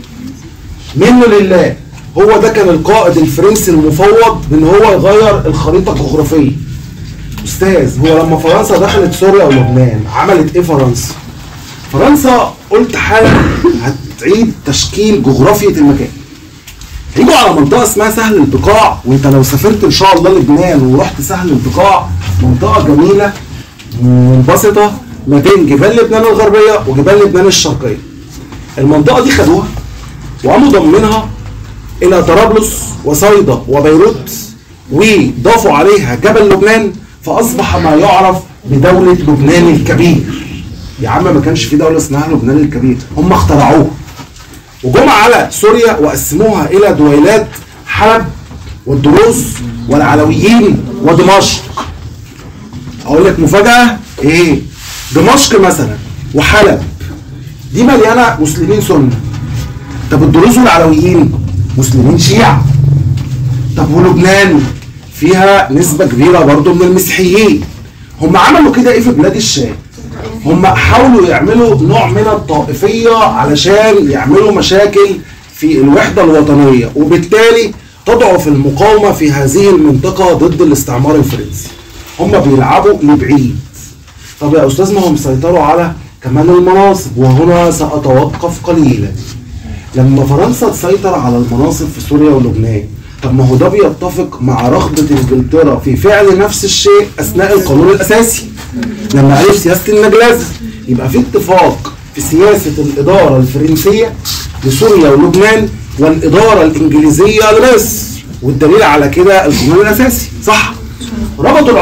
منه لله. هو ده كان القائد الفرنسي المفوض بان هو يغير الخريطه الجغرافيه. استاذ، هو لما فرنسا دخلت سوريا ولبنان عملت ايه فرنسا؟ فرنسا قلت حاجه هتعيد تشكيل جغرافيه المكان. هيجوا على منطقه اسمها سهل البقاع، وانت لو سافرت ان شاء الله لبنان ورحت سهل البقاع، منطقه جميله منبسطه ما بين جبال لبنان الغربيه وجبال لبنان الشرقيه. المنطقه دي خدوها وقاموا ضمنها الى طرابلس وصيدا وبيروت، وضافوا عليها جبل لبنان، فاصبح ما يعرف بدوله لبنان الكبير. يا عم ما كانش في دوله اسمها لبنان الكبير، هم اخترعوها. وجم على سوريا وقسموها الى دويلات حلب والدروز والعلويين ودمشق. اقول لك مفاجاه ايه؟ دمشق مثلا وحلب دي مليانه مسلمين سنه. طب الدروز والعلويين مسلمين شيعة. طب ولبنان فيها نسبة كبيرة برضو من المسيحيين. هم عملوا كده ايه في بلاد الشام؟ هم حاولوا يعملوا نوع من الطائفية علشان يعملوا مشاكل في الوحدة الوطنية، وبالتالي تضعف المقاومة في هذه المنطقة ضد الاستعمار الفرنسي. هم بيلعبوا لبعيد. طب يا أستاذ، ما هم سيطروا على كمان المناصب، وهنا سأتوقف قليلا. لما فرنسا تسيطر على المناصب في سوريا ولبنان، طب ما هو ده بيتفق مع رغبة انجلترا في فعل نفس الشيء اثناء القانون الاساسي. لما عرف سياسة النجلزة، يبقى في اتفاق في سياسة الادارة الفرنسية لسوريا ولبنان والادارة الانجليزية لمصر، والدليل على كده القانون الاساسي، صح؟ ربطوا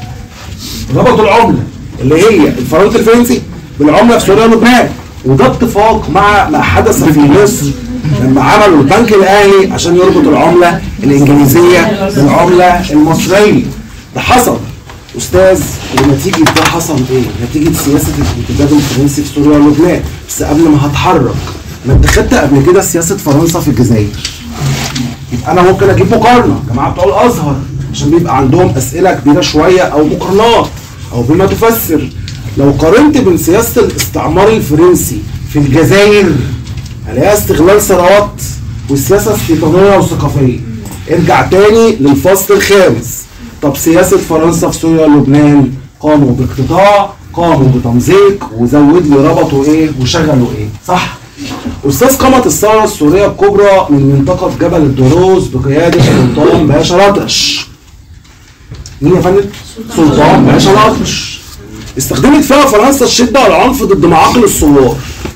العملة اللي هي الفرنك الفرنسي بالعملة في سوريا ولبنان، وده اتفاق مع ما حدث في مصر لما عملوا البنك الاهلي عشان يربط العمله الانجليزيه بالعمله المصريه. ده حصل استاذ، ونتيجه ده حصل ايه؟ نتيجه سياسه الانتداب الفرنسي في سوريا ولبنان. بس قبل ما هتحرك، ما انت خدت قبل كده سياسه فرنسا في الجزائر. يبقى انا ممكن اجيب مقارنه، جماعه بتوع الازهر عشان بيبقى عندهم اسئله كبيره شويه او مقارنات او بما تفسر. لو قارنت بين سياسة الاستعمار الفرنسي في الجزائر هلاقيها استغلال ثروات والسياسة استيطانية وثقافية. ارجع تاني للفصل الخامس. طب سياسة فرنسا في سوريا ولبنان قاموا باقتطاع، قاموا بتمزيق، وزود لي ربطوا ايه وشغلوا ايه، صح؟ أستاذ، قامت الثورة السورية الكبرى من منطقة جبل الدروز بقيادة سلطان باشا الأطرش. مين يا فندم؟ سلطان باشا الأطرش. استخدمت فيها فرنسا الشدة والعنف ضد معاقل الثوار.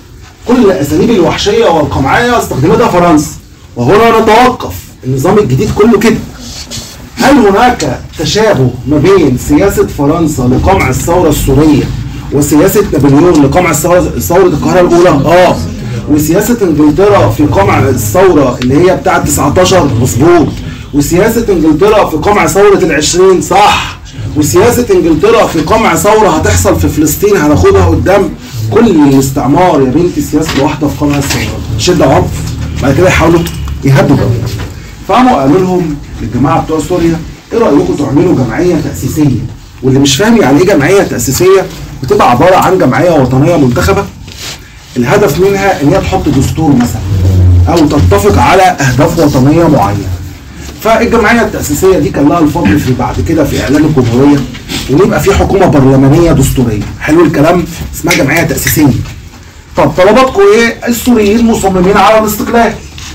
كل الاساليب الوحشيه والقمعيه استخدمتها فرنسا. وهنا نتوقف، النظام الجديد كله كده. هل هناك تشابه ما بين سياسه فرنسا لقمع الثوره السوريه وسياسه نابليون لقمع ثوره القاهره الاولى؟ وسياسه انجلترا في قمع الثوره اللي هي بتاعه 19 مظبوط، وسياسه انجلترا في قمع ثوره ال20 صح، وسياسه انجلترا في قمع ثوره هتحصل في فلسطين هناخدها قدام. كل الاستعمار يا بنتي سياسه واحده في قمع الثوره، شده وعنف. بعد كده يحاولوا يهدوا ده. فقاموا قالوا لهم للجماعه بتوع سوريا ايه رايكم تعملوا جمعيه تاسيسيه؟ واللي مش فاهم يعني ايه جمعيه تاسيسيه، بتبقى عباره عن جمعيه وطنيه منتخبه الهدف منها ان هي تحط دستور مثلا او تتفق على اهداف وطنيه معينه. فالجمعيه التاسيسيه دي كان لها الفضل في بعد كده في اعلان الجمهوريه ان يبقى في حكومه برلمانيه دستوريه. حلو الكلام، اسمها جمعيه تاسيسيه. طب طلباتكم ايه؟ السوريين مصممين على الاستقلال.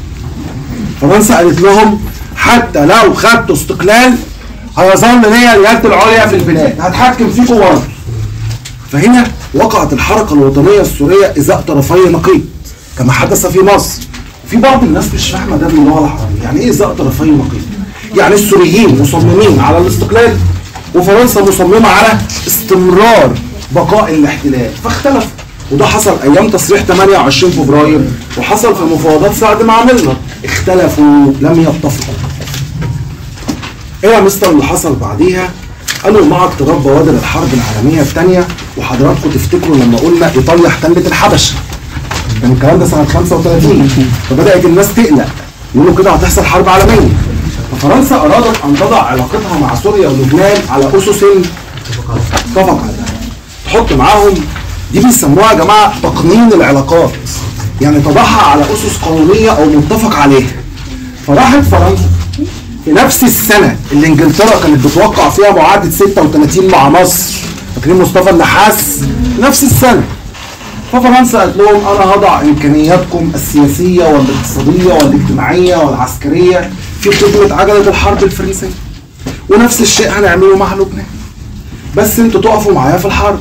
فرنسا قالت لهم حتى لو خدتوا استقلال هيظل ليا اليد العليا في البلاد، هتحكم فيكم برضه. فهنا وقعت الحركه الوطنيه السوريه ازاء طرفي نقيض كما حدث في مصر. في بعض الناس مش فاهمه ده باللغه العربيه، يعني ايه ازاء طرفي نقيض؟ يعني السوريين مصممين على الاستقلال وفرنسا مصممه على استمرار بقاء الاحتلال، فاختلفوا. وده حصل ايام تصريح 28 فبراير وحصل في مفاوضات سعد مع ميلنر، اختلفوا لم يتفقوا. ايه يا مستر اللي حصل بعديها؟ قالوا مع اقتراب بوادر الحرب العالميه الثانيه، وحضراتكم تفتكروا لما قلنا ايطاليا احتلت الحبشه كان الكلام ده سنه 35، فبدات الناس تقلق يقولوا كده هتحصل حرب عالميه. ففرنسا ارادت ان تضع علاقتها مع سوريا ولبنان على اسس اتفق عليها، تحط معاهم دي بيسموها يا جماعه تقنين العلاقات، يعني تضعها على اسس قانونيه او متفق عليها. فراحت فرنسا في نفس السنه اللي انجلترا كانت بتوقع فيها معاهده 36 مع مصر، فاكرين مصطفى النحاس؟ نفس السنه. ففرنسا قالت لهم انا هضع امكانياتكم السياسيه والاقتصاديه والاجتماعيه والعسكريه في خدمه عجله الحرب الفرنسيه، ونفس الشيء هنعمله مع لبنان، بس انتوا تقفوا معايا في الحرب.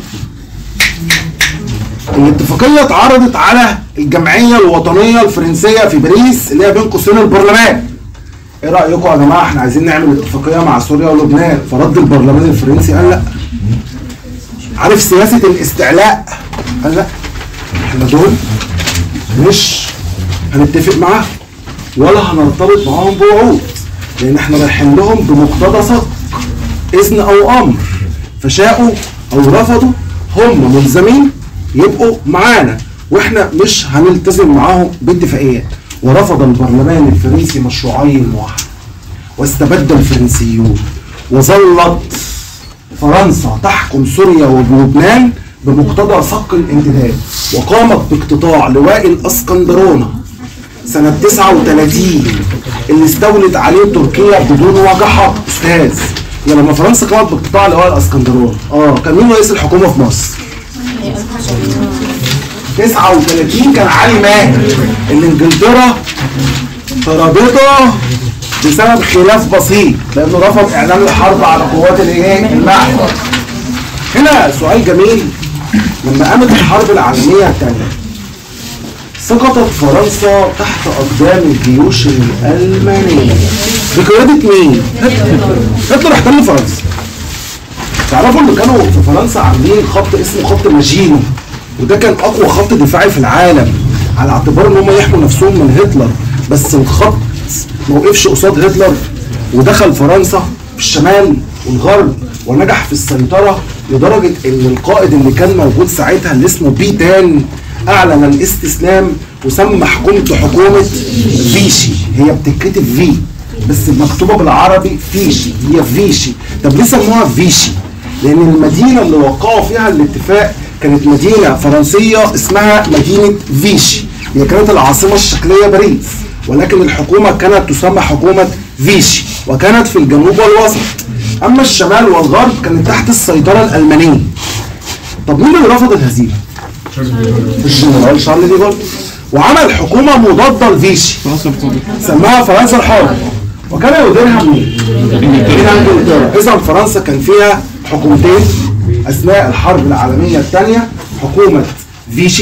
الاتفاقيه اتعرضت على الجمعيه الوطنيه الفرنسيه في باريس اللي هي بين قوسين البرلمان. ايه رايكم يا جماعه احنا عايزين نعمل اتفاقيه مع سوريا ولبنان؟ فرد البرلمان الفرنسي قال لا. عارف سياسه الاستعلاء؟ قال لا، احنا دول مش هنتفق معاهم ولا هنرتبط معاهم بوعود، لان احنا رايحين لهم بمقتضى صدق اذن او امر، فشاءوا او رفضوا هم ملزمين يبقوا معانا واحنا مش هنلتزم معاهم باتفاقيات. ورفض البرلمان الفرنسي مشروعي الموحد واستبد الفرنسيون، وظلت فرنسا تحكم سوريا ولبنان بمقتضى صك الامتداد، وقامت باقتطاع لواء الاسكندرونه سنه 39 اللي استولت عليه تركيا بدون وجحه. استاذ يعني لما فرنسا قامت باقتطاع لواء الاسكندرونه كان مين رئيس الحكومه في مصر؟ 39 كان علي ماهر اللي انجلترا طردته بسبب خلاف بسيط لانه رفض اعلان الحرب على قوات المحور. هنا سؤال جميل، لما قامت الحرب العالميه الثانيه سقطت فرنسا تحت اقدام الجيوش الالمانيه بقياده مين؟ هتلر احتل فرنسا. تعرفوا اللي كانوا في فرنسا عاملين خط اسمه خط ماجينو، وده كان اقوى خط دفاعي في العالم على اعتبار ان هم يحموا نفسهم من هتلر، بس الخط ما وقفش قصاد هتلر ودخل فرنسا في الشمال والغرب ونجح في السيطره، لدرجه ان القائد اللي كان موجود ساعتها اللي اسمه بيتان اعلن الاستسلام وسمى حكومته حكومه فيشي. هي بتتكتب في بس مكتوبه بالعربي فيشي، هي فيشي. طب ليه سموها فيشي؟ لان المدينه اللي وقعوا فيها الاتفاق كانت مدينه فرنسيه اسمها مدينه فيشي، هي كانت العاصمه الشكليه باريس، ولكن الحكومه كانت تسمى حكومه فيشي وكانت في الجنوب والوسط، اما الشمال والغرب كانت تحت السيطره الالمانيه. طب مين اللي رفض الهزيمه؟ الجنرال شارل دي جول، وعمل حكومه مضاده لفيشي سماها فرنسا الحرة، وكان يديرها مين؟ انجلترا. اذا فرنسا كان فيها حكومتين اثناء الحرب العالميه الثانيه، حكومه فيشي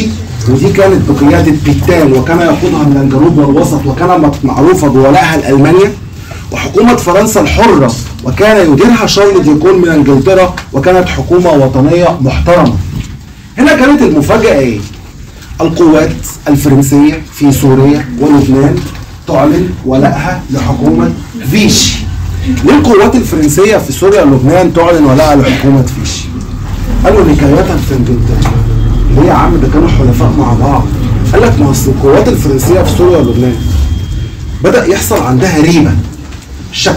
ودي كانت بقيادة بيتان وكان يقودها من الجنوب والوسط وكانت معروفة بولائها لألمانيا، وحكومة فرنسا الحرة وكان يديرها شارل ديكول من انجلترا وكانت حكومة وطنية محترمة. هنا كانت المفاجأة ايه؟ القوات الفرنسية في سوريا ولبنان تعلن ولائها لحكومة فيشي. ليه القوات الفرنسية في سوريا ولبنان تعلن ولائها لحكومة فيشي؟ قالوا نكاية في انجلترا. ليه يا عم ده كانوا حلفاء مع بعض؟ قال لك ما اصل القوات الفرنسية في سوريا ولبنان بدأ يحصل عندها ريبة، شك،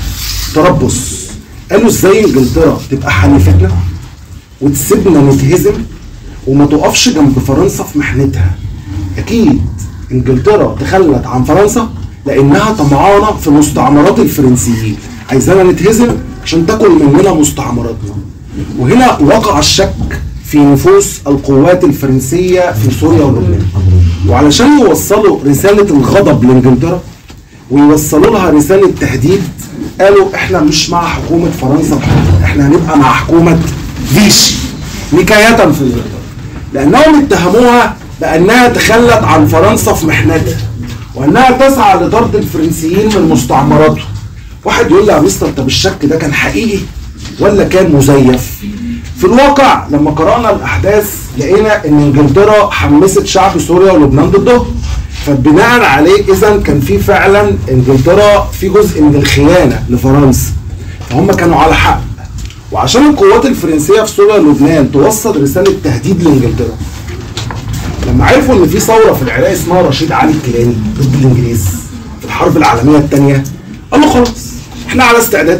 تربص. قالوا ازاي انجلترا تبقى حليفتنا وتسيبنا نتهزم وما تقفش جنب فرنسا في محنتها؟ اكيد انجلترا تخلت عن فرنسا لانها طمعانه في مستعمرات الفرنسيين، عايزانا نتهزم عشان تاكل مننا مستعمراتنا. وهنا وقع الشك في نفوس القوات الفرنسيه في سوريا ولبنان، وعلشان يوصلوا رساله الغضب لانجلترا ويوصلوا لها رساله تهديد قالوا احنا مش مع حكومه فرنسا، احنا هنبقى مع حكومه فيشي نكاية في انجلترا، لانهم اتهموها بانها تخلت عن فرنسا في محنتها وانها تسعى لطرد الفرنسيين من مستعمراتهم. واحد يقول لي يا مستر طب الشك ده كان حقيقي ولا كان مزيف؟ في الواقع لما قرأنا الاحداث لقينا ان انجلترا حمست شعب سوريا ولبنان ضده، فبناء عليه اذا كان في فعلا انجلترا في جزء من الخيانه لفرنسا، فهم كانوا على حق. وعشان القوات الفرنسيه في سوريا ولبنان توصل رساله تهديد لانجلترا، لما عرفوا ان في ثوره في العراق اسمها رشيد علي الكيلاني ضد الانجليز في الحرب العالميه الثانيه، قالوا خلاص احنا على استعداد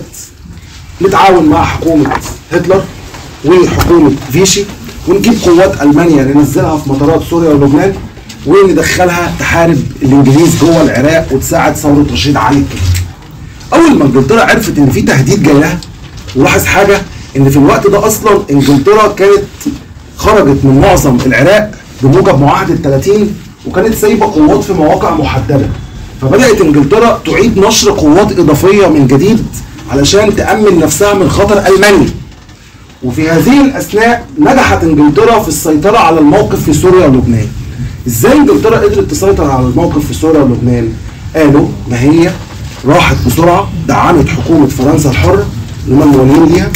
نتعاون مع حكومه هتلر وحكومه فيشي ونجيب قوات المانيا ننزلها في مطارات سوريا ولبنان وندخلها تحارب الانجليز جوه العراق وتساعد ثوره رشيد علي الكيلاني. اول ما انجلترا عرفت ان في تهديد جاي لها، ولاحظ حاجه ان في الوقت ده اصلا انجلترا كانت خرجت من معظم العراق بموجب معاهده 30، وكانت سايبه قوات في مواقع محدده، فبدات انجلترا تعيد نشر قوات اضافيه من جديد علشان تامن نفسها من خطر المانيا. وفي هذه الاثناء نجحت انجلترا في السيطره على الموقف في سوريا ولبنان. ازاي انجلترا قدرت تسيطر على الموقف في سوريا ولبنان؟ قالوا ما هي راحت بسرعه دعمت حكومه فرنسا الحره اللي هم الموالين ليها،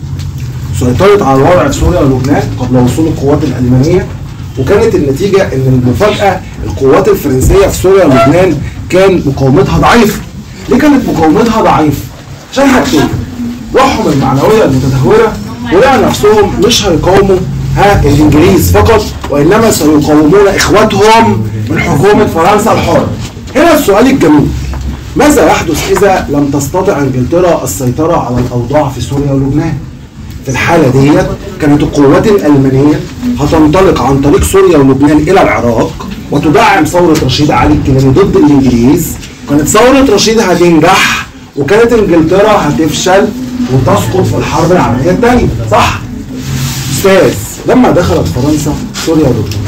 سيطرت على الوضع في سوريا ولبنان قبل وصول القوات الالمانيه، وكانت النتيجه ان المفاجاه القوات الفرنسيه في سوريا ولبنان كان مقاومتها ضعيفه. ليه كانت مقاومتها ضعيفه؟ عشان حاجتين، روحهم المعنويه المتدهوره ولقوا نفسهم مش هيقاوموا الانجليز فقط وانما سيقاومون اخواتهم من حكومه فرنسا الحره. هنا السؤال الجميل، ماذا يحدث اذا لم تستطع انجلترا السيطره على الاوضاع في سوريا ولبنان؟ في الحاله ديت كانت القوات الالمانيه هتنطلق عن طريق سوريا ولبنان الى العراق وتدعم ثوره رشيد علي الكيلاني ضد الانجليز، كانت ثوره رشيد هتنجح وكانت انجلترا هتفشل وتسقط في الحرب العالميه الثانيه، صح؟ استاذ لما دخلت فرنسا سوريا ولبنان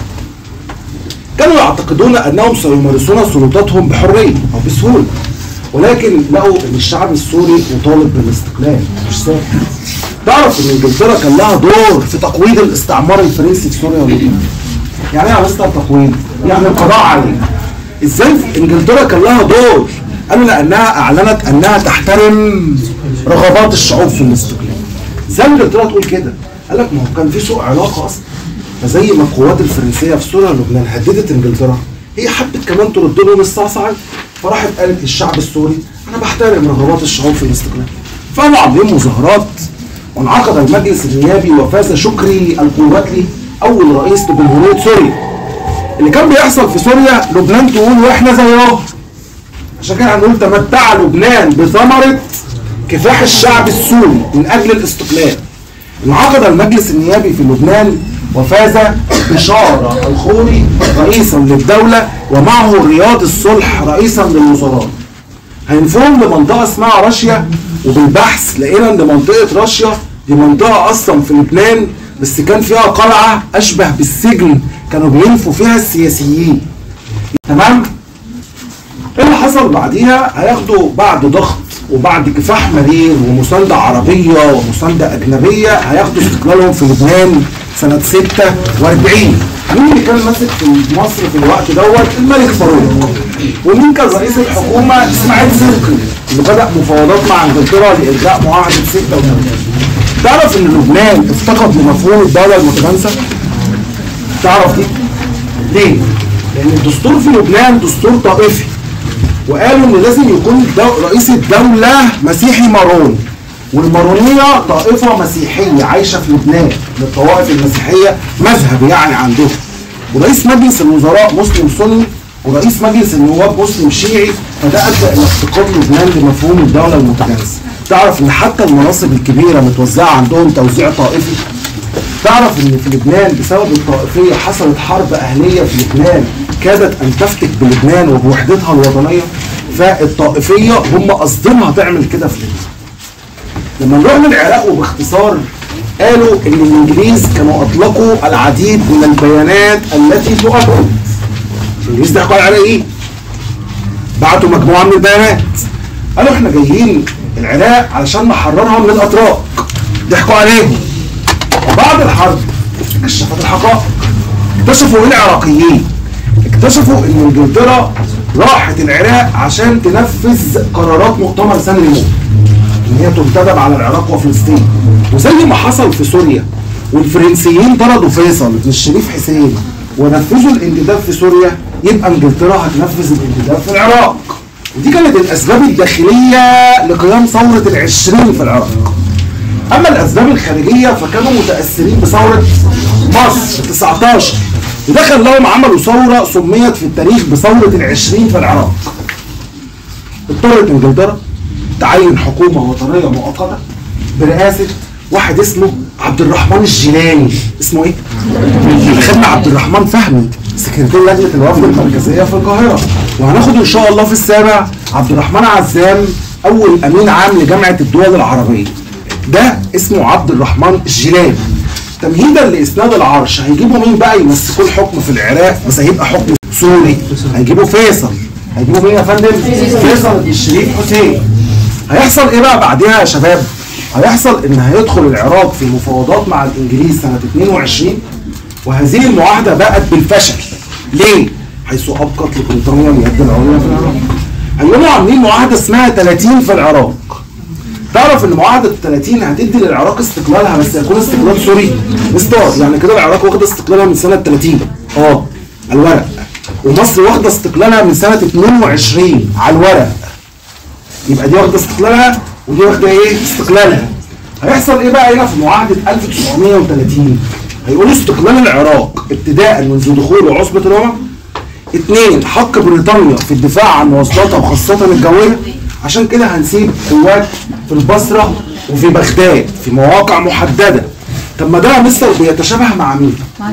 كانوا يعتقدون انهم سيمارسون سلطاتهم بحريه او بسهوله، ولكن لقوا ان الشعب السوري مطالب بالاستقلال مش سهل. تعرف ان انجلترا كان لها دور في تقويض الاستعمار الفرنسي في سوريا ولبنان. يعني ايه يا مستر تقويض؟ يعني القضاء عليه. ازاي انجلترا كان لها دور؟ قالوا لانها اعلنت انها تحترم رغبات الشعوب في الاستقلال. ازاي انجلترا تقول كده؟ قال لك ما هو كان في سوء علاقه اصلا. فزي ما القوات الفرنسيه في سوريا ولبنان هددت انجلترا، هي حبت كمان ترد لهم الصعصعه، فراحت قالت للشعب السوري انا بحترم رغبات الشعوب في الاستقلال. فقاموا عاملين مظاهرات وانعقد المجلس النيابي وفاز شكري القواتلي اول رئيس لجمهوريه سوريا. اللي كان بيحصل في سوريا لبنان تقول واحنا زيهم. عشان كده هنقول تمتع لبنان بثمره كفاح الشعب السوري من اجل الاستقلال. انعقد المجلس النيابي في لبنان وفاز بشارة الخوري رئيسا للدولة ومعه رياض الصلح رئيسا للوزراء. هينفهم لمنطقة اسمها رشيا، وبالبحث لقينا ان منطقة رشيا دي منطقة اصلا في لبنان بس كان فيها قلعة اشبه بالسجن كانوا بينفوا فيها السياسيين. تمام؟ ايه اللي حصل بعديها؟ هياخدوا بعد ضغط وبعد كفاح مرير ومساندة عربية ومساندة أجنبية هياخدوا استقلالهم في لبنان سنة 46. مين اللي كان ماسك في مصر في الوقت دوت؟ الملك فاروق. ومين كان رئيس الحكومه؟ اسماعيل زرقي، اللي بدأ مفاوضات مع انجلترا لإلغاء معاهدة 86. تعرف ان لبنان افتقد لمفهوم الدولة المتجانسة؟ تعرف دي؟ ليه؟ لأن الدستور في لبنان دستور طائفي، وقالوا ان لازم يكون رئيس الدولة مسيحي مارون، والمارونية طائفة مسيحية عايشة في لبنان، من الطوائف المسيحية مذهب يعني عندهم. ورئيس مجلس الوزراء مسلم سني، ورئيس مجلس النواب مسلم شيعي، فده ادى الى افتقاد لبنان لمفهوم الدولة المتجانسة. تعرف ان حتى المناصب الكبيرة متوزعة عندهم توزيع طائفي؟ تعرف ان في لبنان بسبب الطائفية حصلت حرب اهلية في لبنان كادت ان تفتك بلبنان وبوحدتها الوطنية؟ فالطائفية هم قصدها تعمل كده في لبنان. لما نروح للعراق وباختصار، قالوا ان الانجليز كانوا اطلقوا العديد من البيانات التي تؤكد. الانجليز ضحكوا على العراقيين، بعتوا مجموعه من البيانات، قالوا احنا جايين العراق علشان نحررها من الاتراك، ضحكوا عليهم. وبعد الحرب اكتشفت الحقائق، اكتشفوا ايه العراقيين؟ اكتشفوا ان انجلترا راحت العراق عشان تنفذ قرارات مؤتمر سان ريمو، ان هي تنتدب على العراق وفلسطين. وزي ما حصل في سوريا والفرنسيين طردوا فيصل بن الشريف حسين ونفذوا الانتداب في سوريا، يبقى انجلترا هتنفذ الانتداب في العراق. ودي كانت الاسباب الداخليه لقيام ثوره ال20 في العراق. اما الاسباب الخارجيه فكانوا متاثرين بثوره مصر 19، وده خلاهم عملوا ثوره سميت في التاريخ بثوره ال20 في العراق. اضطرت انجلترا تعين حكومه وطنيه مؤقته برئاسه واحد اسمه عبد الرحمن الجيلاني. اسمه ايه؟ خدنا عبد الرحمن فهمي، سكرتير لجنه الوفد المركزيه في القاهره. وهناخد ان شاء الله في السابع عبد الرحمن عزام، اول امين عام لجامعه الدول العربيه. ده اسمه عبد الرحمن الجيلاني. تمهيدا لاسناد العرش هيجيبوا مين بقى يمسكوا الحكم في العراق؟ بس هيبقى حكم سوري. هيجيبوا فيصل. هيجيبوا مين يا فندم؟ فيصل بن الشريف حسين. هيحصل ايه بقى بعدها يا شباب؟ هيحصل ان هيدخل العراق في مفاوضات مع الانجليز سنه 22، وهذه المعاهده بقت بالفشل. ليه؟ حيث ابقت لبريطانيا اليد العليا في العراق. هيقوموا عاملين معاهده اسمها 30 في العراق. تعرف ان معاهده 30 هتدي للعراق استقلالها، بس هيكون استقلال سوري مستار، يعني كده العراق واخده استقلالها من سنه 30 على الورق، ومصر واخده استقلالها من سنه 22 على الورق. يبقى دي واخده استقلالها ودي واخده ايه؟ استقلالها. هيحصل ايه بقى هنا في معاهده 1930؟ هيقولوا استقلال العراق ابتداء منذ دخول عصبه الامم. 2 حق بريطانيا في الدفاع عن مواصلاتها وخاصه الجويه، عشان كده هنسيب قوات في البصره وفي بغداد في مواقع محدده. طب ما ده يا مستر بيتشابه مع مين؟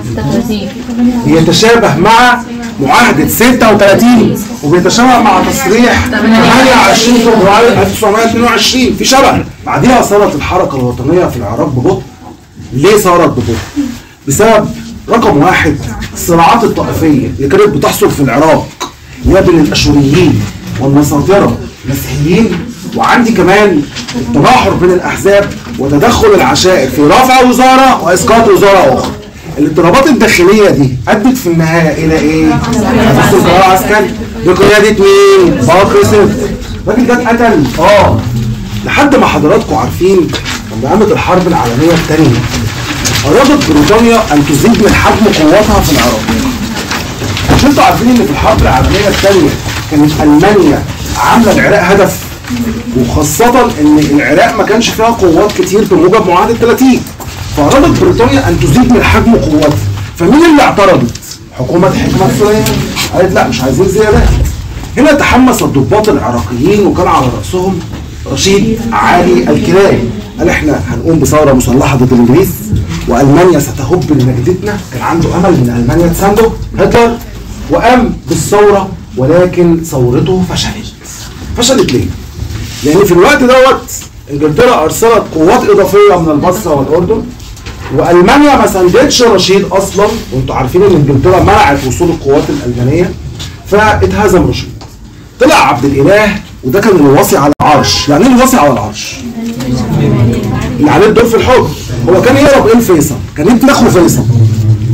بيتشابه مع معاهدة 36 وبيتشابه مع تصريح 28 فبراير 1922. في شبه. بعديها صارت الحركة الوطنية في العراق ببطء. ليه صارت ببطء؟ بسبب رقم 1 الصراعات الطائفية اللي كانت بتحصل في العراق، اللي هي بين الاشوريين والنصارى المسيحيين، وعندي كمان التناحر بين الاحزاب وتدخل العشائر في رفع وزاره واسقاط وزاره اخرى. الاضطرابات الداخليه دي ادت في النهايه الى ايه؟ حدوث القرار العسكري بقياده مين؟ بكر صدقي. الراجل ده اتقتل لحد ما حضراتكم عارفين لما قامت الحرب العالميه الثانيه ارادت بريطانيا ان تزيد من حجم قواتها في العراق. مش انتوا عارفين ان في الحرب العالميه الثانيه كانت المانيا عامله العراق هدف، وخاصه ان العراق ما كانش فيها قوات كتير بموجب معاهده 30، فارادت بريطانيا ان تزيد من حجم قواتها. فمين اللي اعترضت؟ حكومه حكمه سليمان. قالت لا مش عايزين زيادات. هنا تحمس الضباط العراقيين وكان على راسهم رشيد علي الكلابي. قال احنا هنقوم بثوره مسلحه ضد الانجليز والمانيا ستهب لنجدتنا. كان عنده امل ان المانيا تسانده هتلر، وقام بالثوره، ولكن ثورته فشلت ليه؟ لان في الوقت دوت انجلترا ارسلت قوات اضافيه من البصره والاردن، والمانيا ما ساندتش رشيد اصلا، وانتوا عارفين ان انجلترا منعت وصول القوات الالمانيه، فاتهزم رشيد. طلع عبد الاله وده كان الوصي على العرش. يعني ايه الوصي على العرش؟ اللي عليه الدور في الحكم. هو كان يهرب ايه الفيصل؟ كان ابن اخو فيصل.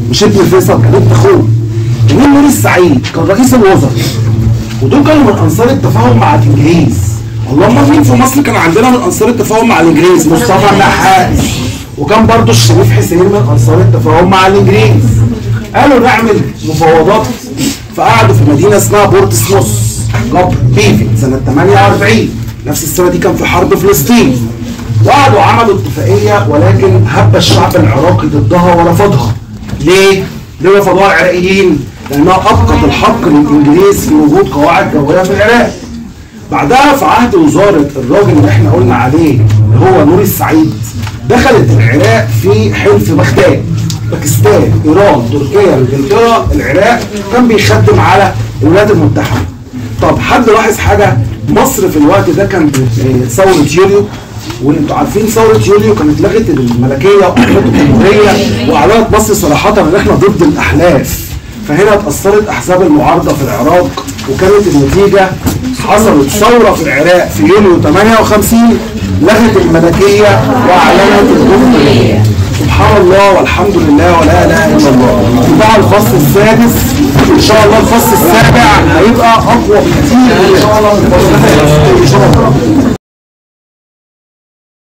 مش ابن فيصل، كان ابن اخوه. ومين نور السعيد؟ كان رئيس الوزراء، ودول كانوا من انصار التفاهم مع الانجليز. اللهم مين في مصر كان عندنا من انصار التفاهم مع الانجليز؟ مصطفى النحاس. وكان برضو الشريف حسين من انصار التفاهم مع الانجليز. قالوا نعمل مفاوضات، فقعدوا في مدينه اسمها بورتسموث قبر بيفي سنه 48. نفس السنه دي كان في حرب فلسطين، وقعدوا عملوا اتفاقيه، ولكن هب الشعب العراقي ضدها ورفضها. ليه؟ ليه رفضوها العراقيين؟ لانها ابقت الحق للانجليز في وجود قواعد جويه في العراق. بعدها في عهد وزاره الراجل اللي احنا قلنا عليه اللي هو نور السعيد، دخلت العراق في حلف بغداد. باكستان، ايران، تركيا، انجلترا، العراق كان بيخدم على الولايات المتحده. طب حد لاحظ حاجه؟ مصر في الوقت ده كان ثوره يوليو، وانتوا عارفين ثوره يوليو كانت لغت الملكيه واحداث الجمهوريه، واعلنت مصر صراحه ان احنا ضد الاحلاف. فهنا اتاثرت احزاب المعارضه في العراق، وكانت النتيجه حصلت ثوره في العراق في يوليو 58 لغت الملكيه واعلنت الجمهوريه. سبحان الله والحمد لله ولا اله الا الله. بقى الفصل السادس ان شاء الله، الفصل السابع هيبقى اقوى بكتير ان شاء الله من الفصل السادس.